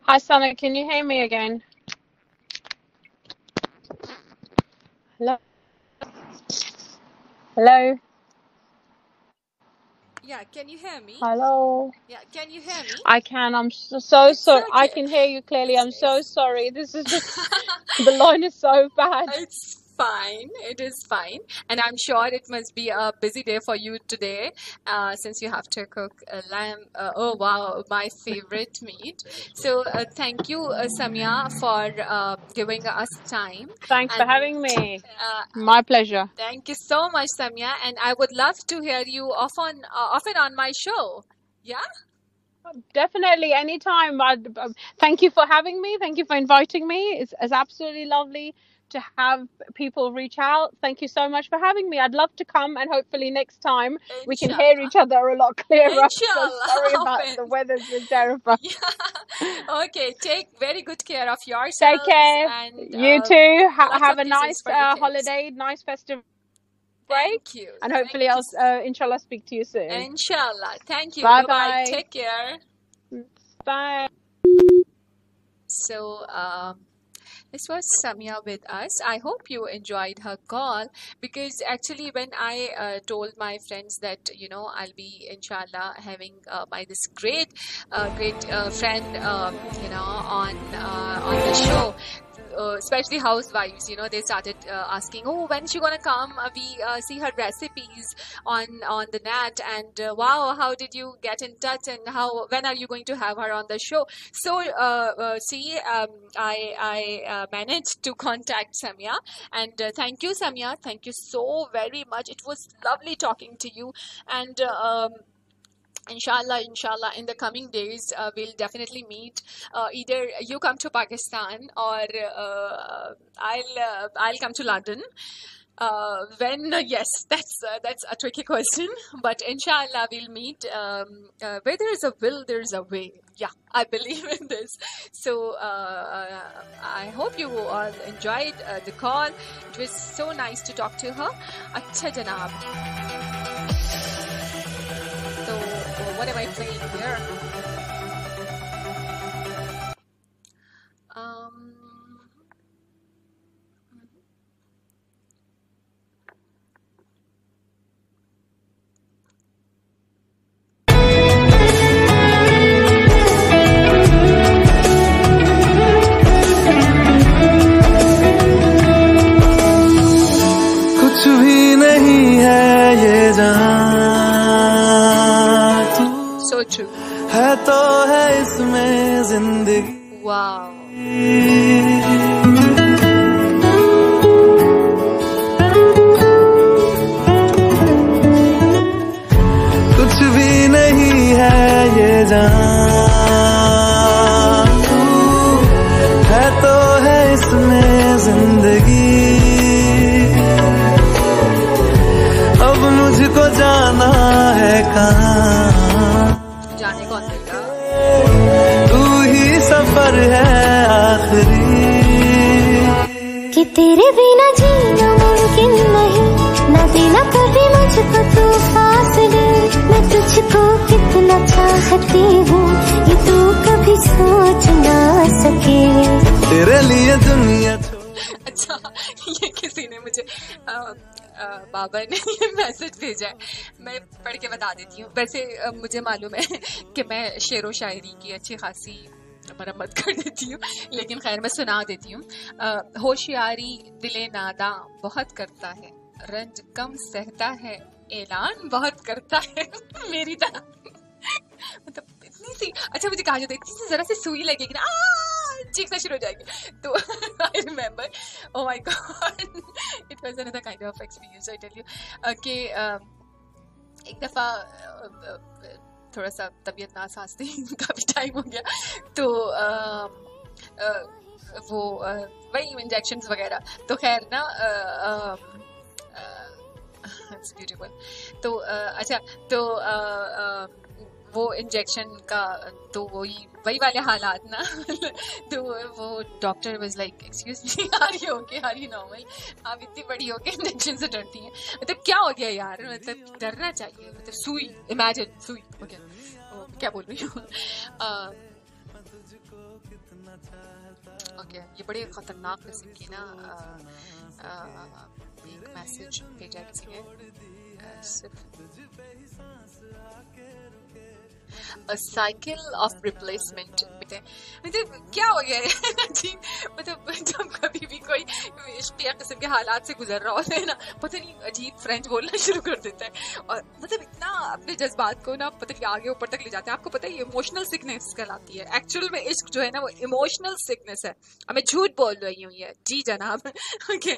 Hi, Sana. Can you hear me again? Hello? Hello? Yeah, can you hear me? Hello? Yeah, can you hear me? I can. I'm so It's sorry. I okay. can hear you clearly. I'm so It's, sorry. This is just, the line is so bad. it's fine. It is fine. And I'm sure it must be a busy day for you today, since you have to cook lamb. Oh, wow, my favorite meat. So, thank you, Samia, for giving us time. Thanks for And having me. uh, My pleasure. thank you so much, Samia. And I would love to hear you often on my show. Yeah? Definitely, anytime. Thank you for having me. Thank you for inviting me. It's absolutely lovely to have people reach out. Thank you so much for having me. I'd love to come, and hopefully next time we can hear Inshallah. each other a lot clearer. So Inshallah. sorry about Often. the weather's been terrible. Yeah. Okay. Take very good care of Take yourselves care. and You too. lots Have of a kisses nice for the kids. holiday, nice festive break, Thank you. and Thank hopefully you. I'll inshallah speak to you soon. Inshallah. Thank you. Bye Bye bye. bye. Take care. Bye. So, this was Samia with us. I hope you enjoyed her call, because actually when I told my friends that I'll be inshallah having my this great friend on the show. Especially housewives, they started asking, "Oh, when is she gonna come? We see her recipes on the net, and wow, how did you get in touch? And when are you going to have her on the show?" So, I managed to contact Samia, and thank you, Samia. Thank you so very much. It was lovely talking to you, and inshallah, in the coming days, we'll definitely meet. Either you come to Pakistan, or I'll come to London. When yes, that's a tricky question, but inshallah we'll meet. Where there is a will, there is a way. Yeah, I believe in this. So I hope you all enjoyed the call. It was so nice to talk to her. Acha janab. So what am I playing here? कुछ भी नहीं है ये जहां तू So true. है तो है इसमें जिंदगी Wow. कुछ भी नहीं है ये जहां तू है तो है इसमें जिंदगी अब मुझको जाना है कहाँ जाने कौन देगा? तू ही सफर है आखिरी कि तेरे बिना जीना मुमकिन नहीं, न देना कभी मुझको तू फासले। मैं तुझको कितना चाहती हूँ ये तू कभी सोच ना सके। तेरे लिए दुनिया अच्छा, ये किसी ने मुझे बाबा ने ये मैसेज भेजा है, मैं पढ़ के बता देती हूँ। वैसे मुझे मालूम है कि मैं शेरो शायरी की अच्छी खासी मरम्मत कर देती हूँ, लेकिन खैर मैं सुना देती हूँ। होशियारी दिले नादा बहुत करता है, रंज कम सहता है, ऐलान बहुत करता है। मेरी तरह मतलब इतनी सी, अच्छा मुझे कहा जाता है इतनी सी जरा सी सुई लगेगी ना, चीखना शुरू हो जाएगी। तो I remember, oh my god, it was another kind of experience. I tell you कि एक दफा थोड़ा सा तबीयत नासाज थी, काफी टाइम हो गया, तो वो वही इंजेक्शंस वगैरह, तो खैर ना इट्स ब्यूटीफुल। तो अच्छा, तो वो इंजेक्शन का तो वही वाले हालात ना। तो वो doctor was like, excuse me, are you okay, are you normal? आप इतनी बड़ी हो के इंजेक्शन से डरती हैं, मतलब क्या हो गया यार, मतलब डरना चाहिए, मतलब सुई, इमेजिन सुई, ओके क्या बोल रही हूँ। ओके, ये बड़े खतरनाक किस्म की ना एक मैसेज भेजा है किसी ने, सिर्फ A cycle of replacement। मतलब क्या हो गया है जी, मतलब जब कभी भी कोई इश्किया किस्म के हालात से गुजर रहा होता है ना, पता नहीं अजीब फ्रेंच बोलना शुरू कर देता है, और मतलब इतना अपने जज्बात को ना पता नहीं आगे ऊपर तक ले जाता है। आपको पता है ये इमोशनल सिकनेस कहलाती है। एक्चुअल में इश्क जो है ना वो इमोशनल सिकनेस है, और मैं झूठ बोल रही हूँ ये जी जनाब। ओके,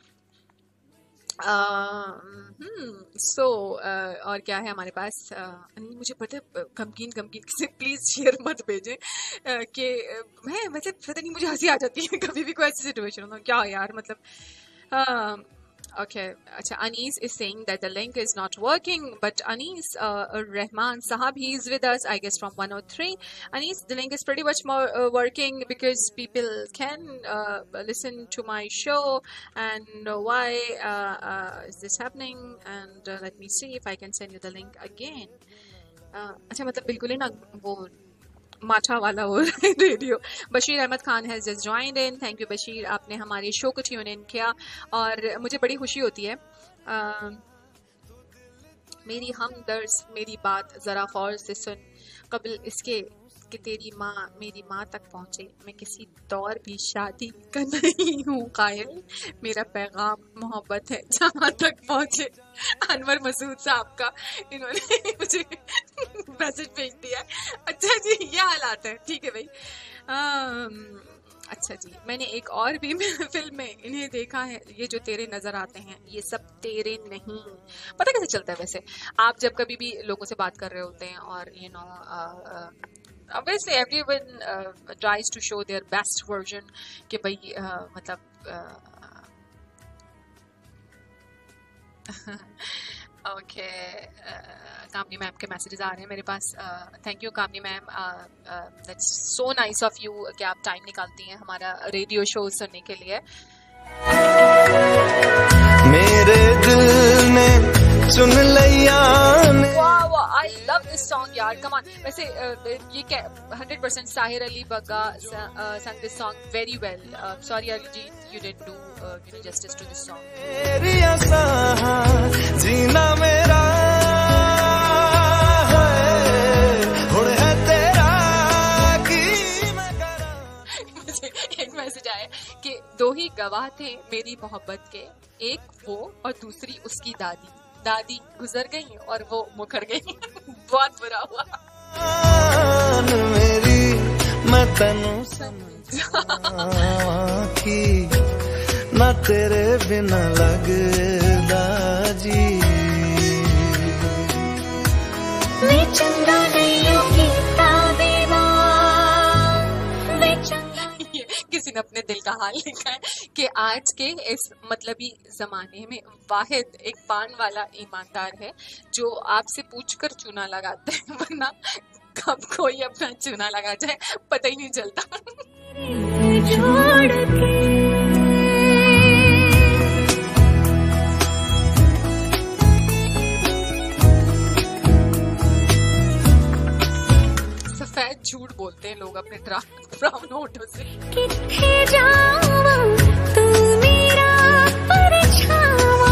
सो और क्या है हमारे पास। मुझे पता है गमगीन किसी प्लीज शेयर मत भेजें कि मैं मतलब पता नहीं मुझे हंसी आ जाती है कभी भी कोई ऐसी सिचुएशन होता है, क्या यार मतलब। Okay, अच्छा, Anis is saying that the link is not working, but Anis Rahman Sahab, he is with us, I guess, from 103. Anis, the link is pretty much more working because people can listen to my show. And why is this happening? And let me see if I can send you the link again. अच्छा, मतलब बिल्कुल ही ना वो माठा वाला हो radio. Bashir Ahmed Khan has just joined in. Thank you Bashir, आपने हमारे शो को ट्यून इन किया और मुझे बड़ी खुशी होती है। मेरी हमदर्द मेरी बात जरा गौर से सुन, कबल इसके कि तेरी माँ मेरी माँ तक पहुँचे, मैं किसी दौर भी शादी का नहीं हूँ कायल, मेरा पैगाम मोहब्बत है जहाँ तक पहुँचे। अनवर मसूद साहब का इन्होंने मुझे मैसेज भेज दिया है। अच्छा जी, ये हालात है, ठीक है भाई। अच्छा जी, मैंने एक और भी फिल्म में इन्हें देखा है, ये जो तेरे नजर आते हैं ये सब तेरे नहीं। पता कैसे चलता है वैसे, आप जब कभी भी लोगों से बात कर रहे होते हैं और you know obviously everyone tries to show their best version कि भाई मतलब ओके, कामनी मैम के मैसेजेस आ रहे हैं मेरे पास। Thank you Kamni ma'am, that's so nice of you कि आप टाइम निकालती हैं हमारा रेडियो शो सुनने के लिए। मेरे दिल ने चुन लिया। वाह, आई लव दिस सॉन्ग यार, कम ऑन। वैसे ये 100% Sahir Ali Bagga sang this song very well. Sorry Arijit, you didn't do justice to this song. जीना मेरा है तेरा की मैं करा। मुझे एक मैसेज आया कि दो ही गवाह थे मेरी मोहब्बत के, एक वो और दूसरी उसकी दादी। दादी गुजर गई और वो मुकर गई। बहुत बुरा हुआ। मेरी मैं तनु समझावांगी ना तेरे बिना लगदा जी। मैं चंगा नहीं होगी ताबेवा, मैं चंगा। किसी ने अपने दिल का हाल लिखा है कि आज के इस मतलबी जमाने में वाहिद एक पान वाला ईमानदार है जो आपसे पूछकर चूना लगाता है, वरना कब कोई अपना चूना लगा जाए पता ही नहीं चलता। छोड़ के सफेद झूठ बोलते हैं लोग अपने ब्राउन होठों से। किथे जावा तू मेरा परछावा,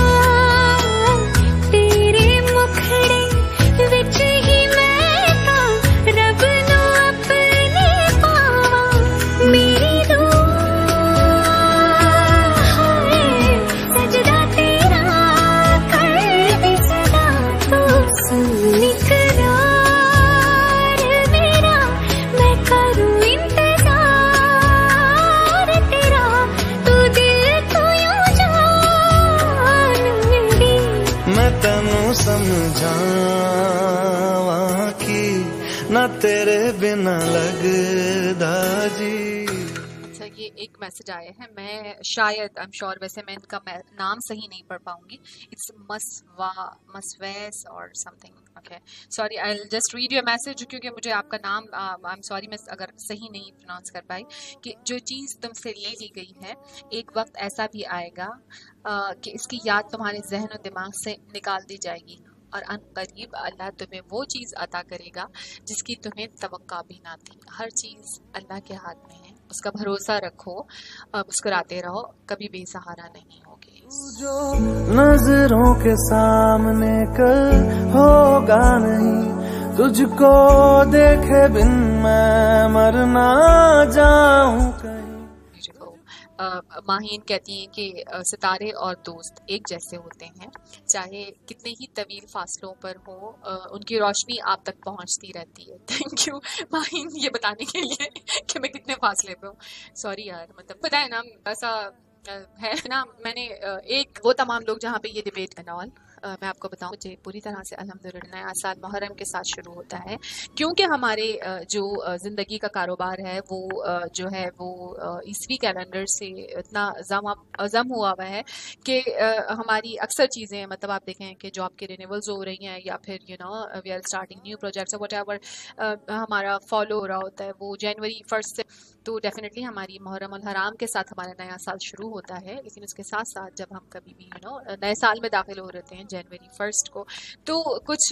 तेरे मुखड़े विच ही मैं तां रब नू अपने पावा। मेरी दुआ है सजदा तेरा कर दे सदा, तू सुन इकरार मेरा, मैं करूं समझावांगी ना तेरे बिना लगदा जी। अच्छा, ये एक मैसेज आया है, मैं शायद आई एम श्योर, वैसे मैं इनका नाम सही नहीं पढ़ पाऊंगी। इट्स मसवैस और something. Okay, sorry, I will just read your message क्योंकि मुझे आपका नाम आई एम सॉरी मैं अगर सही नहीं प्रोनाउंस कर पाई। कि जो चीज़ तुमसे ले ली गई है एक वक्त ऐसा भी आएगा कि इसकी याद तुम्हारे जहन और दिमाग से निकाल दी जाएगी, और अनकरीब अल्लाह तुम्हें वो चीज़ अता करेगा जिसकी तुम्हें तवक्का भी ना थी। हर चीज़ अल्लाह के हाथ में है, उसका भरोसा रखो, मुस्कुराते रहो, कभी बेसहारा नहीं होगे। जो नजरों के सामने कल होगा नहीं, तुझको देखे बिन मैं मर ना जाऊं कहीं। माहीन कहती हैं कि सितारे और दोस्त एक जैसे होते हैं, चाहे कितने ही तवील फासलों पर हो, उनकी रोशनी आप तक पहुंचती रहती है। थैंक यू माहीन ये बताने के लिए कि मैं कितने फासले पे हूँ। सॉरी यार, मतलब पता है ना ऐसा है ना, मैंने एक वो तमाम लोग जहाँ पे ये डिबेट एंड ऑल, मैं आपको बताऊं मुझे पूरी तरह से अल्हम्दुलिल्लाह नया साल मुहर्रम के साथ शुरू होता है, क्योंकि हमारे जो ज़िंदगी का कारोबार है वो जो है वो ईसवी कैलेंडर से इतना अज़म हुआ हुआ है कि हमारी अक्सर चीज़ें, मतलब आप देखें कि जॉब के रिन्यूअल्स हो रही हैं या फिर we are starting new projects whatever, हमारा फॉलो हो रहा होता है वो जनवरी 1 से, तो डेफिनेटली हमारी मुहर्रम अल हराम के साथ हमारा नया साल शुरू होता है। लेकिन उसके साथ साथ जब हम कभी भी नए साल में दाखिल हो रहे हैं जनवरी 1 को, तो कुछ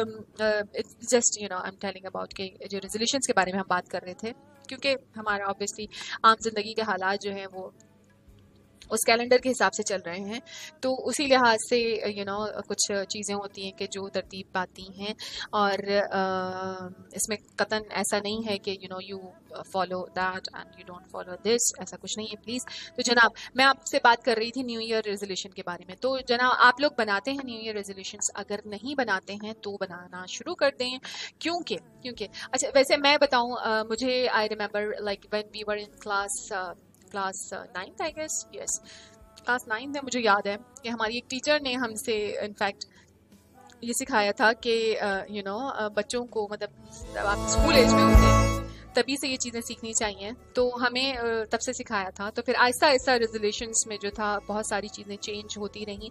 just I am telling about के जो रेजोल्यूशंस के बारे में हम बात कर रहे थे, क्योंकि हमारा ऑब्वियसली आम जिंदगी के हालात जो हैं वो उस कैलेंडर के हिसाब से चल रहे हैं, तो उसी लिहाज से कुछ चीज़ें होती हैं कि जो तरतीब पाती हैं, और इसमें कतन ऐसा नहीं है कि you follow that and you don't follow this, ऐसा कुछ नहीं है प्लीज़। तो जनाब, मैं आपसे बात कर रही थी न्यू ईयर रेजोल्यूशन के बारे में। तो जनाब, आप लोग बनाते हैं न्यू ईयर रेजोल्यूशंस? अगर नहीं बनाते हैं तो बनाना शुरू कर दें, क्योंकि अच्छा वैसे मैं बताऊँ, मुझे I remember like when we were in class 9th I guess, yes class 9th में मुझे याद है कि हमारी एक टीचर ने हमसे इनफैक्ट ये सिखाया था कि बच्चों को, मतलब आप स्कूल एज में होते हैं तभी से ये चीज़ें सीखनी चाहिए, तो हमें तब से सिखाया था। तो फिर आहिस्ता आहिस्ता रेजोल्यूशंस में जो था बहुत सारी चीज़ें चेंज होती रहीं।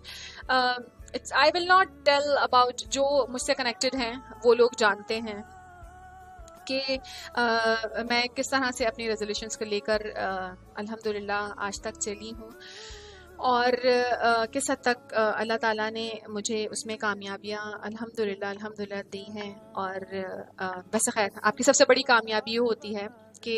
I will not tell about, जो मुझसे कनेक्टेड हैं वो लोग जानते हैं कि मैं किस तरह से अपनी रेजोल्यूशंस को लेकर अल्हम्दुलिल्लाह आज तक चली हूँ, और किस हद तक अल्लाह ताला ने मुझे उसमें कामयाबियाँ अल्हम्दुलिल्लाह दी हैं। और वैसे खैर, आपकी सबसे बड़ी कामयाबी ये होती है कि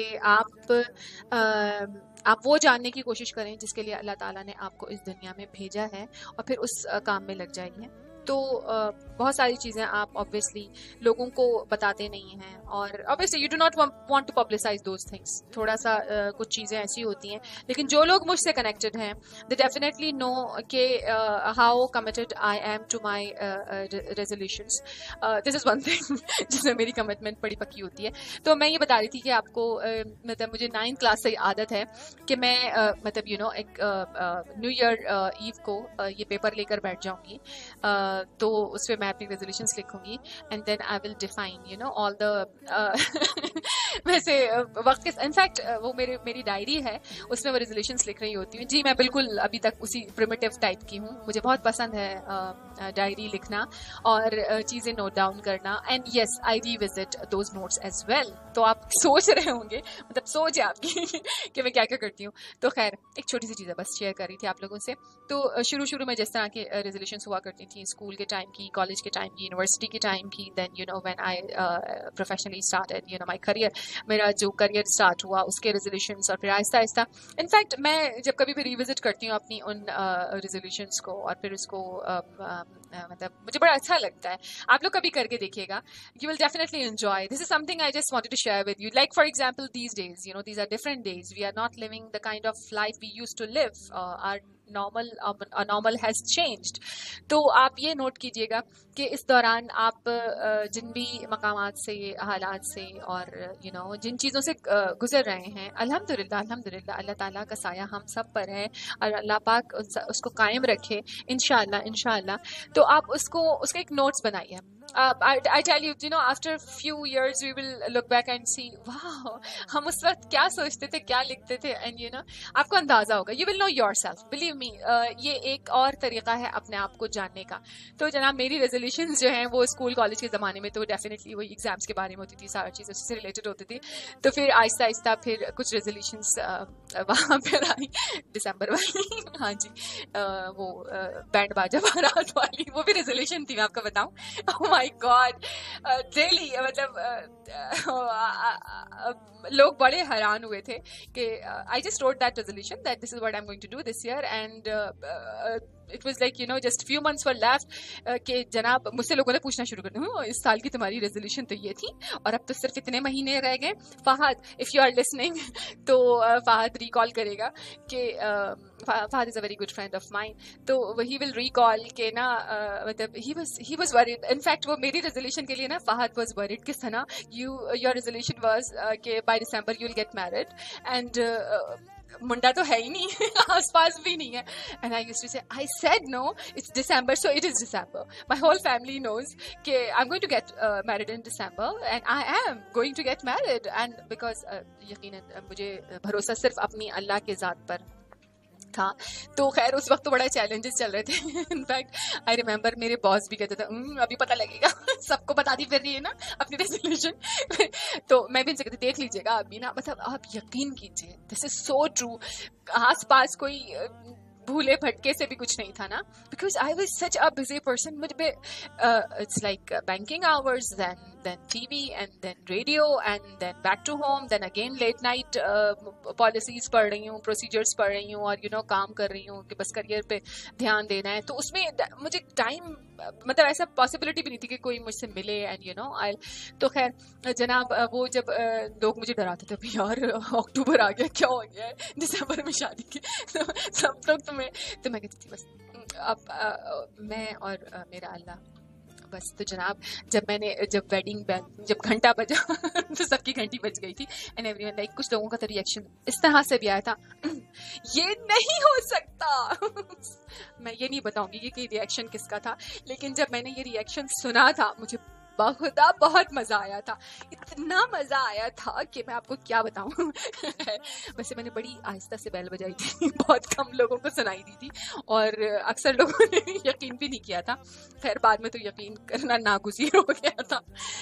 आप वो जानने की कोशिश करें जिसके लिए अल्लाह ताला ने आपको इस दुनिया में भेजा है, और फिर उस काम में लग जाइए। तो बहुत सारी चीज़ें आप ऑब्वियसली लोगों को बताते नहीं हैं, और obviously you do not want to publicise those things. थोड़ा सा कुछ चीज़ें ऐसी होती हैं, लेकिन जो लोग मुझसे कनेक्टेड हैं दे डेफिनेटली नो कि how committed I am to my resolutions. This is one thing जिसमें मेरी कमिटमेंट बड़ी पक्की होती है। तो मैं ये बता रही थी कि आपको मतलब मुझे 9th क्लास से आदत है कि मैं मतलब एक न्यू ईयर ईव को ये पेपर लेकर बैठ जाऊँगी, तो उस पर मैं अपनी रेजोल्यूशंस लिखूंगी, and then I will define all the वैसे वक्त के, इनफैक्ट वो मेरी डायरी है, उसमें वो रेजोल्यूशंस लिख रही होती हूँ। जी, मैं बिल्कुल अभी तक उसी प्रिमिटिव टाइप की हूँ, मुझे बहुत पसंद है डायरी लिखना और चीज़ें नोट डाउन करना, and yes I revisit those notes as well. तो आप सोच रहे होंगे, मतलब सोच है आपकी कि मैं क्या क्या करती हूँ। तो खैर, एक छोटी सी चीज़ बस शेयर कर रही थी आप लोगों से। तो शुरू में जिस तरह के रेजोल्यूशंस हुआ करती थी, स्कूल के टाइम की, कॉलेज के टाइम की, यूनिवर्सिटी के टाइम की, then when I professionally started my career, मेरा जो करियर स्टार्ट हुआ उसके रेजोल्यूशंस, और फिर आहिस्ता आहिस्ता इनफैक्ट मैं जब कभी भी रिविजिट करती हूँ अपनी उन रेजोल्यूशंस को, और फिर उसको मतलब मुझे बड़ा अच्छा लगता है। आप लोग कभी करके देखिएगा, you will definitely enjoy. This is something I just wanted to share with you. Like for example, these days, these are different days. We are not living the kind of life we used to live. Our normal has changed. तो आप ये note कीजिएगा कि इस दौरान आप जिन भी मकामात से, हालात से, और जिन चीज़ों से गुजर रहे हैं, अल्हम्दुलिल्लाह अल्लाह ताला का साया हम सब पर है, और अल्लाह पाक उसको कायम रखे इंशाअल्लाह। तो आप उसके एक नोट्स बनाइए। I tell you, after a few years we will look back and see, wow, हम उस वक्त क्या सोचते थे, क्या लिखते थे, and आपको अंदाजा होगा, you will know yourself, believe me. ये एक और तरीका है अपने आप को जानने का। तो जनाब, मेरी रेजोल्यूशंस जो हैं वो स्कूल कॉलेज के ज़माने में तो डेफिनेटली वही एग्जाम्स के बारे में होती थी, सारी चीज़ें उससे रिलेटेड होती थी। तो फिर आहिस्ता आहिस्ता फिर कुछ रेजोल्यूशंस वहाँ पर आई, दिसंबर वाली, हाँ जी, वो बैंड बाजा बारात वाली, वो भी रेजोल्यूशन थी, मैं आपको बताऊँ। माय गॉड, रियली मतलब लोग बड़े हैरान हुए थे कि I just wrote that resolution that this is what I am going to do this year and it was like you know just few months were left कि जनाब मुझसे लोगों ने पूछना शुरू कर दिया इस साल की तुम्हारी रेजोल्यूशन तो ये थी और अब तो सिर्फ इतने महीने रह गए. Fahad, if you are listening तो फहद रिकॉल करेगा कि Fahad is a very good friend of mine, तो ही विल रिकॉल के ना मतलब ही वाज वरीड. इनफैक्ट वो मेरी रेजोल्यूशन के लिए ना फहद वाज वरीड कि सना योर रेजोल्यूशन वाज कि by December you will get married and मुंडा तो है ही नहीं आसपास भी नहीं है. And I used to say I said no it's December so it is December. My whole family knows कि I am going to get married in December and I am going to get married and because यकीनन मुझे भरोसा सिर्फ अपनी अल्लाह के ज़ात पर था. तो खैर उस वक्त तो बड़ा चैलेंजेस चल रहे थे. इनफैक्ट आई रिमेंबर मेरे बॉस भी कहते थे अभी पता लगेगा सबको बताती फिर रही है ना अपनी रेजोल्यूशन. तो मैं भी इनसे कहती देख लीजिएगा अभी ना, मतलब आप यकीन कीजिए दिस इज सो ट्रू. आस पास कोई भूले भटके से भी कुछ नहीं था ना, because I was such a busy person. मुझे it's like banking hours, then TV and then radio and then back to home, then again late night policies पढ़ रही हूँ, procedures पढ़ रही हूँ और काम कर रही हूँ कि बस करियर पे ध्यान देना है. तो उसमें मुझे टाइम मतलब ऐसा पॉसिबिलिटी भी नहीं थी कि कोई मुझसे मिले एंड आई. तो खैर जनाब वो जब लोग मुझे डराते थे यार अक्टूबर आ गया क्या हो गया है दिसंबर में शादी की सब लोग तो मैं कहती थी बस अब मैं और मेरा अल्लाह बस. तो जनाब जब वेडिंग बैंड जब घंटा बजा तो सबकी घंटी बज गई थी एंड एवरीवन लाइक. कुछ लोगों का तो रिएक्शन इस तरह से भी आया था ये नहीं हो सकता. मैं ये नहीं बताऊंगी कि रिएक्शन किसका था, लेकिन जब मैंने ये रिएक्शन सुना था मुझे बहुदा बहुत मजा आया था. इतना मजा आया था कि मैं आपको क्या बताऊं. वैसे मैंने बड़ी आहिस्ता से बैल बजाई थी, बहुत कम लोगों को सुनाई दी थी और अक्सर लोगों ने यकीन भी नहीं किया था. खैर बाद में तो यकीन करना नागुज़ीर हो गया था.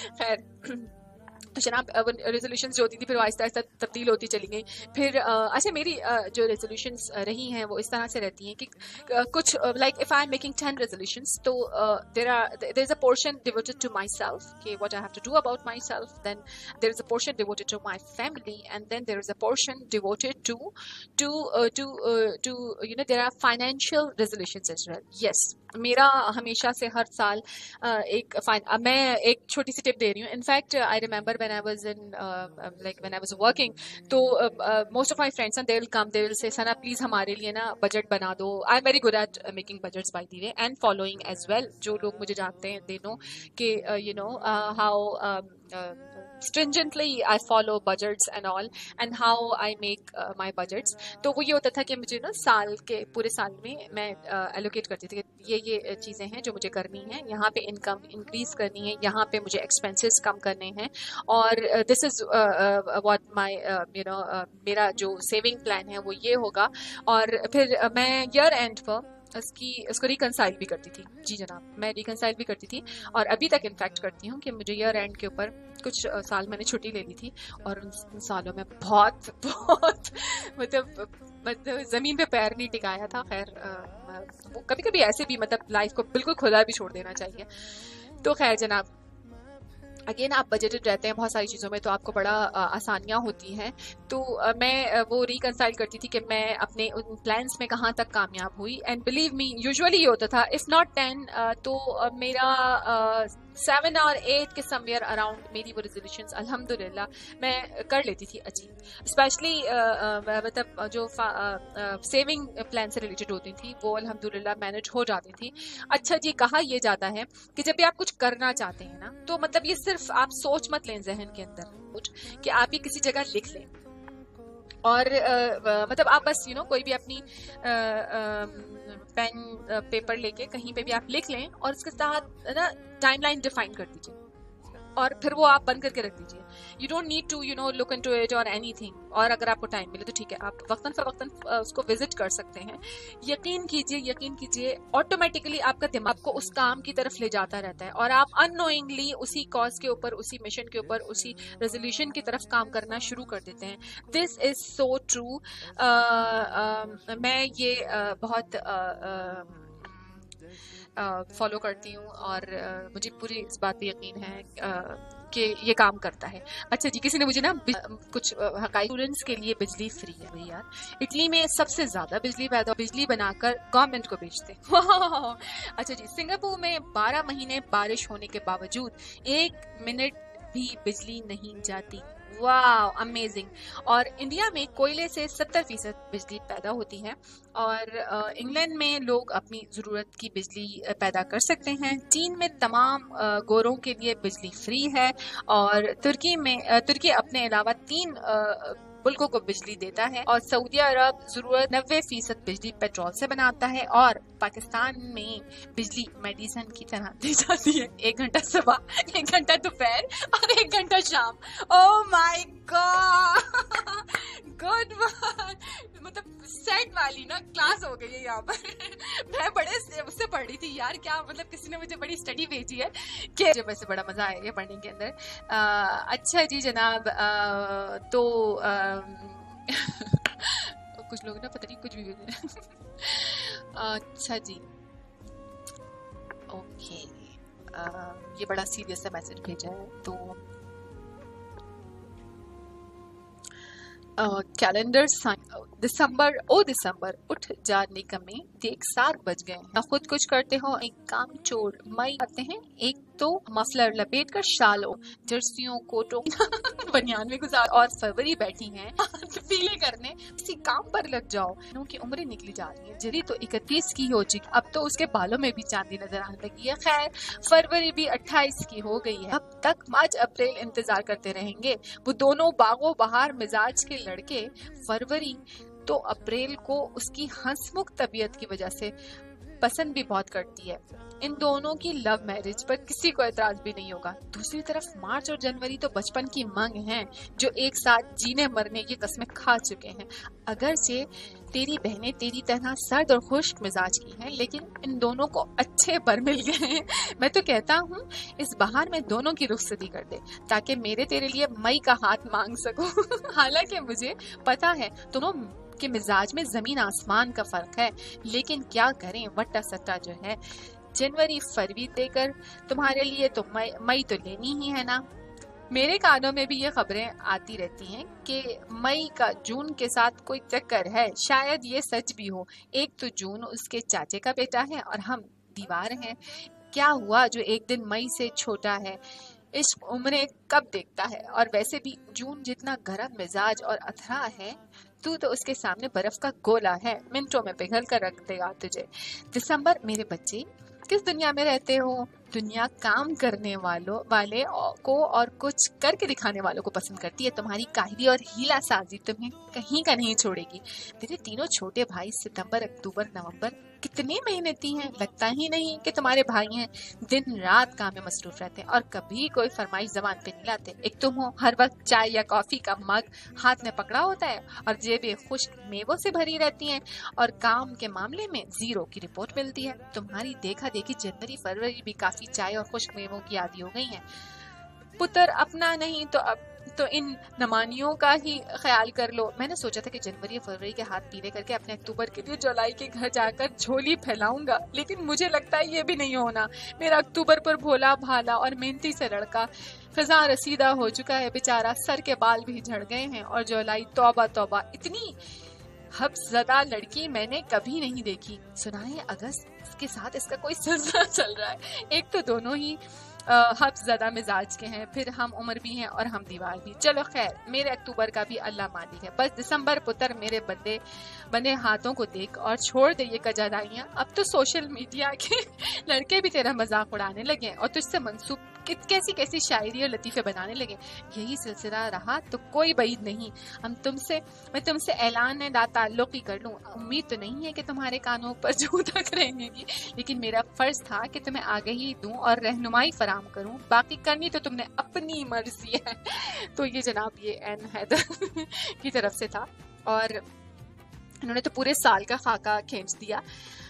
खैर तो जनाब रेजोल्यूशंस जो होती थी फिर वो आहिस्ता आहिस्ता तब्दील होती चली गई. फिर अच्छा मेरी जो रेजोल्यूशंस रही हैं वो इस तरह से रहती हैं कि कुछ like if I am making 10 resolutions तो there is a portion devoted to myself कि what I have to do about myself, then there is a portion devoted to my family and then there is a portion devoted to you know there are financial resolutions as well. Yes मेरा हमेशा से हर साल मैं एक छोटी सी tip दे रही हूँ. In fact I remember when I was when I was working, तो most of my friends and they will say Sana please हमारे लिए ना बजट बना दो. I'm very good at making budgets by the way and following as well. जो लोग मुझे जानते हैं they know कि you know how stringently I follow budgets and all and how I make my budgets. तो वो ये होता था कि मुझे ना साल के पूरे साल में मैं allocate करती थी कि ये चीज़ें हैं जो मुझे करनी हैं, यहाँ पे इनकम इंक्रीज करनी है, यहाँ पे मुझे एक्सपेंसेस कम करने हैं और दिस इज व्हाट माय मेरा जो सेविंग प्लान है वो ये होगा. और फिर मैं ईयर एंड पर उसको रिकंसाइल भी करती थी. जी जनाब मैं रिकंसाइल भी करती थी और अभी तक इनफैक्ट करती हूँ कि मुझे ईयर एंड के ऊपर कुछ साल मैंने छुट्टी ले ली थी और उन सालों में बहुत बहुत मतलब ज़मीन पे पैर नहीं टिकाया था. खैर कभी कभी ऐसे भी मतलब लाइफ को बिल्कुल खुला भी छोड़ देना चाहिए. तो खैर जनाब अगेन आप बजटेड रहते हैं बहुत सारी चीज़ों में तो आपको बड़ा आसानियाँ होती हैं. तो मैं वो रिकंसाइल करती थी कि मैं अपने उन प्लान्स में कहाँ तक कामयाब हुई. एंड बिलीव मी यूजुअली ये होता था इफ़ नॉट 10 तो मेरा 7 और 8 के समवेयर अराउंड मेरी वो रेजोल्यूशंस अल्हम्दुलिल्लाह मैं कर लेती थी अचीव. स्पेशली मतलब जो सेविंग प्लान से रिलेटेड होती थी वो अल्हम्दुलिल्लाह मैनेज हो जाती थी. अच्छा जी कहा यह जाता है कि जब भी आप कुछ करना चाहते हैं ना तो मतलब ये सिर्फ आप सोच मत लें जहन के अंदर कुछ कि आप ये किसी जगह लिख लें और मतलब आप बस कोई भी अपनी पेन पेपर लेके कहीं पे भी आप लिख लें और उसके साथ ना टाइमलाइन डिफाइन कर दीजिए और फिर वो आप बंद करके रख दीजिए. You don't need to look into it और एनीथिंग. और अगर आपको टाइम मिले तो ठीक है आप वक्तन फवक्तन उसको विजिट कर सकते हैं. यकीन कीजिए ऑटोमेटिकली आपका दिमाग को उस काम की तरफ ले जाता रहता है और आप अननोइंगली उसी कॉज के ऊपर उसी मिशन के ऊपर उसी रेजोल्यूशन की तरफ काम करना शुरू कर देते हैं. This is so true. मैं ये बहुत फॉलो करती हूँ और मुझे पूरी इस बात पे यकीन है कि ये काम करता है। अच्छा जी, किसी ने मुझे ना कुछ हकाई स्टूडेंट्स के लिए बिजली फ्री है भाई यार। इटली में सबसे ज्यादा बिजली बनाकर गवर्नमेंट को बेचते। अच्छा जी, सिंगापुर में 12 महीने बारिश होने के बावजूद 1 मिनट भी बिजली नहीं जाती। वाह, अमेजिंग। और इंडिया में कोयले से 70% बिजली पैदा होती है और इंग्लैंड में लोग अपनी जरूरत की बिजली पैदा कर सकते हैं। चीन में तमाम गोरों के लिए बिजली फ्री है और तुर्की अपने अलावा 3 मुल्कों को बिजली देता है और सऊदी अरब जरूरत 90% बिजली पेट्रोल से बनाता है और पाकिस्तान में बिजली मेडिसिन की तरह दी जाती है। 1 घंटा सुबह, 1 घंटा दोपहर और 1 घंटा शाम। ओह माय गॉड, गुड बात। मतलब सेट वाली ना क्लास हो गई है यहाँ पर। मैं बड़े उससे पढ़ रही थी यार, क्या मतलब किसी ने मुझे बड़ी स्टडी भेजी है कि मुझे वैसे बड़ा मजा आया पढ़ने के अंदर। अच्छा जी जनाब, तो कुछ लोग ना पता नहीं कुछ भी भेज रहे हैं। अच्छा जी, ओके, ये बड़ा सीरियस सा मैसेज भेजा है। तो कैलेंडर दिसंबर, ओ दिसंबर उठ जा निकम्मे, देख 7 बज गए हैं। खुद कुछ करते हो एक काम चोर, मई आते हैं एक तो मफलर लपेट कर शालो, जर्सियों कोटों बनियान में गुजार और फरवरी बैठी हैं पीले करने। किसी काम पर लग जाओ। उनकी उम्रें निकली जा रही है। जरी तो 31 की हो चुकी, अब तो उसके बालों में भी चांदी नजर आने लगी है। खैर, फरवरी भी 28 की हो गई है। अब तक मार्च अप्रैल इंतजार करते रहेंगे वो दोनों बागो बहार मिजाज के लड़के। फरवरी तो अप्रैल को उसकी हंसमुख तबीयत की वजह से पसंद भी बहुत करती है। इन दोनों की लव मैरिज पर किसी को एतराज भी नहीं होगा। दूसरी तरफ मार्च और जनवरी तो बचपन की मांग हैं जो एक साथ जीने मरने की कस्में खा चुके हैं। अगरचे तेरी बहनें तेरी तरह सर्द और खुश्क मिजाज की हैं, लेकिन इन दोनों को अच्छे बर मिल गए हैं। मैं तो कहता हूँ इस बहार में दोनों की रुखसती कर दे ताकि मेरे तेरे लिए मई का हाथ मांग सकूं। हालांकि मुझे पता है दोनों के मिजाज में जमीन आसमान का फर्क है, लेकिन क्या करें, वट्टा सट्टा जो है। जनवरी फरवरी देकर तुम्हारे लिए तो मई तो लेनी ही है ना। मेरे कानों में भी ये खबरें आती रहती हैं कि मई का जून के साथ कोई चक्कर है। शायद ये सच भी हो। एक तो जून उसके चाचे का बेटा है और हम दीवार हैं। क्या हुआ जो एक दिन मई से छोटा है। इश्क उम्रें कब देखता है। और वैसे भी जून जितना गर्म मिजाज और अथरा है, तू तो उसके सामने बर्फ का गोला है, मिनटों में पिघल कर रख देगा तुझे। दिसंबर, मेरे बच्चे किस दुनिया में रहते हो। दुनिया काम करने वाले को और कुछ करके दिखाने वालों को पसंद करती है। तुम्हारी काहिली और हीला साजी तुम्हें कहीं का नहीं छोड़ेगी। तेरे तीनों छोटे भाई सितंबर अक्टूबर नवंबर कितने मेहनती हैं, लगता ही नहीं कि तुम्हारे भाई हैं। दिन रात काम में मसरूफ रहते हैं और कभी कोई फरमाइश जबान पे नहीं लाते। एक तुम हो, हर वक्त चाय या कॉफी का मग हाथ में पकड़ा होता है और जेबें खुश्क मेवों से भरी रहती हैं और काम के मामले में 0 की रिपोर्ट मिलती है। तुम्हारी देखा देखी जनवरी फरवरी भी काफी चाय और खुश्क मेवों की आदी हो गई है। पुत्र अपना नहीं तो अब तो इन नमानियों का ही ख्याल कर लो। मैंने सोचा था कि जनवरी फरवरी के हाथ पीले करके अपने अक्टूबर के लिए जुलाई के घर जाकर झोली फैलाऊंगा, लेकिन मुझे लगता है ये भी नहीं होना। मेरा अक्टूबर पर भोला भाला और मेहनती से लड़का खजा रसीदा हो चुका है बेचारा, सर के बाल भी झड़ गए हैं। और जुलाई, तौबा तौबा, इतनी हब्सज़दा लड़की मैंने कभी नहीं देखी। सुना है अगस्त के साथ इसका कोई सिलसिला चल रहा है। एक तो दोनों ही हब्सज़दा मिजाज के हैं, फिर हम उम्र भी हैं और हम दीवार भी। चलो खैर, मेरे अक्टूबर का भी अल्लाह मालिक है। बस दिसंबर पुत्र मेरे बंदे हाथों को देख और छोड़ दे ये कजादाइयाँ। अब तो सोशल मीडिया के लड़के भी तेरा मजाक उड़ाने लगे और तुझसे मंसूब कैसी कैसी शायरी और लतीफे बनाने लगे। यही सिलसिला रहा तो कोई बईद नहीं, मैं तुमसे ऐलान लाताल्लुक़ ही कर लूं। उम्मीद तो नहीं है कि तुम्हारे कानों पर जूं तक रहेंगी, लेकिन मेरा फर्ज था कि तुम्हें आगाही दूं और रहनुमाई फराम करूं। बाकी करनी तो तुमने अपनी मर्जी है। तो ये जनाब ये एन हैदर की तरफ से था और इन्होंने तो पूरे साल का खाका खींच दिया।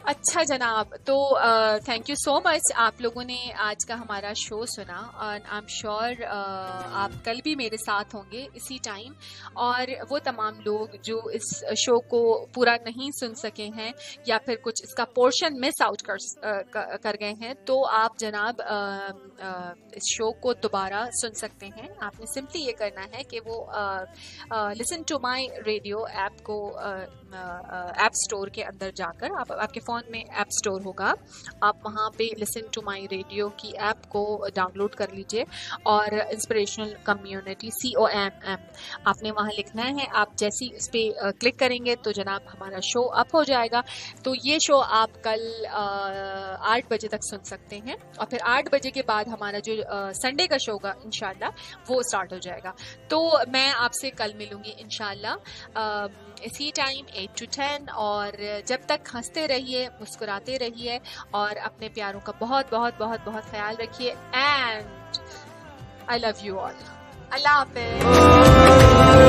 अच्छा जनाब, तो थैंक यू सो मच, आप लोगों ने आज का हमारा शो सुना और आई एम श्योर आप कल भी मेरे साथ होंगे इसी टाइम। और वो तमाम लोग जो इस शो को पूरा नहीं सुन सके हैं या फिर कुछ इसका पोर्शन मिस आउट कर गए हैं, तो आप जनाब इस शो को दोबारा सुन सकते हैं। आपने सिंपली ये करना है कि वो listen to my radio app को ऐप स्टोर के अंदर जाकर, आपके फ़ोन में ऐप स्टोर होगा, आप वहाँ पे लिसन टू माई रेडियो की ऐप को डाउनलोड कर लीजिए और इंस्पिरेशनल कम्युनिटी COMM आपने वहाँ लिखना है। आप जैसी इस पर क्लिक करेंगे तो जनाब हमारा शो अप हो जाएगा। तो ये शो आप कल 8 बजे तक सुन सकते हैं और फिर 8 बजे के बाद हमारा जो संडे का शो होगा इंशाल्लाह वो स्टार्ट हो जाएगा। तो मैं आपसे कल मिलूंगी इंशाल्लाह इसी टाइम 8 to 10। और जब तक हंसते रहिए, मुस्कुराते रहिए और अपने प्यारों का बहुत बहुत बहुत बहुत ख्याल रखिए। And I love you all. अल्लाह हाफ़िज़।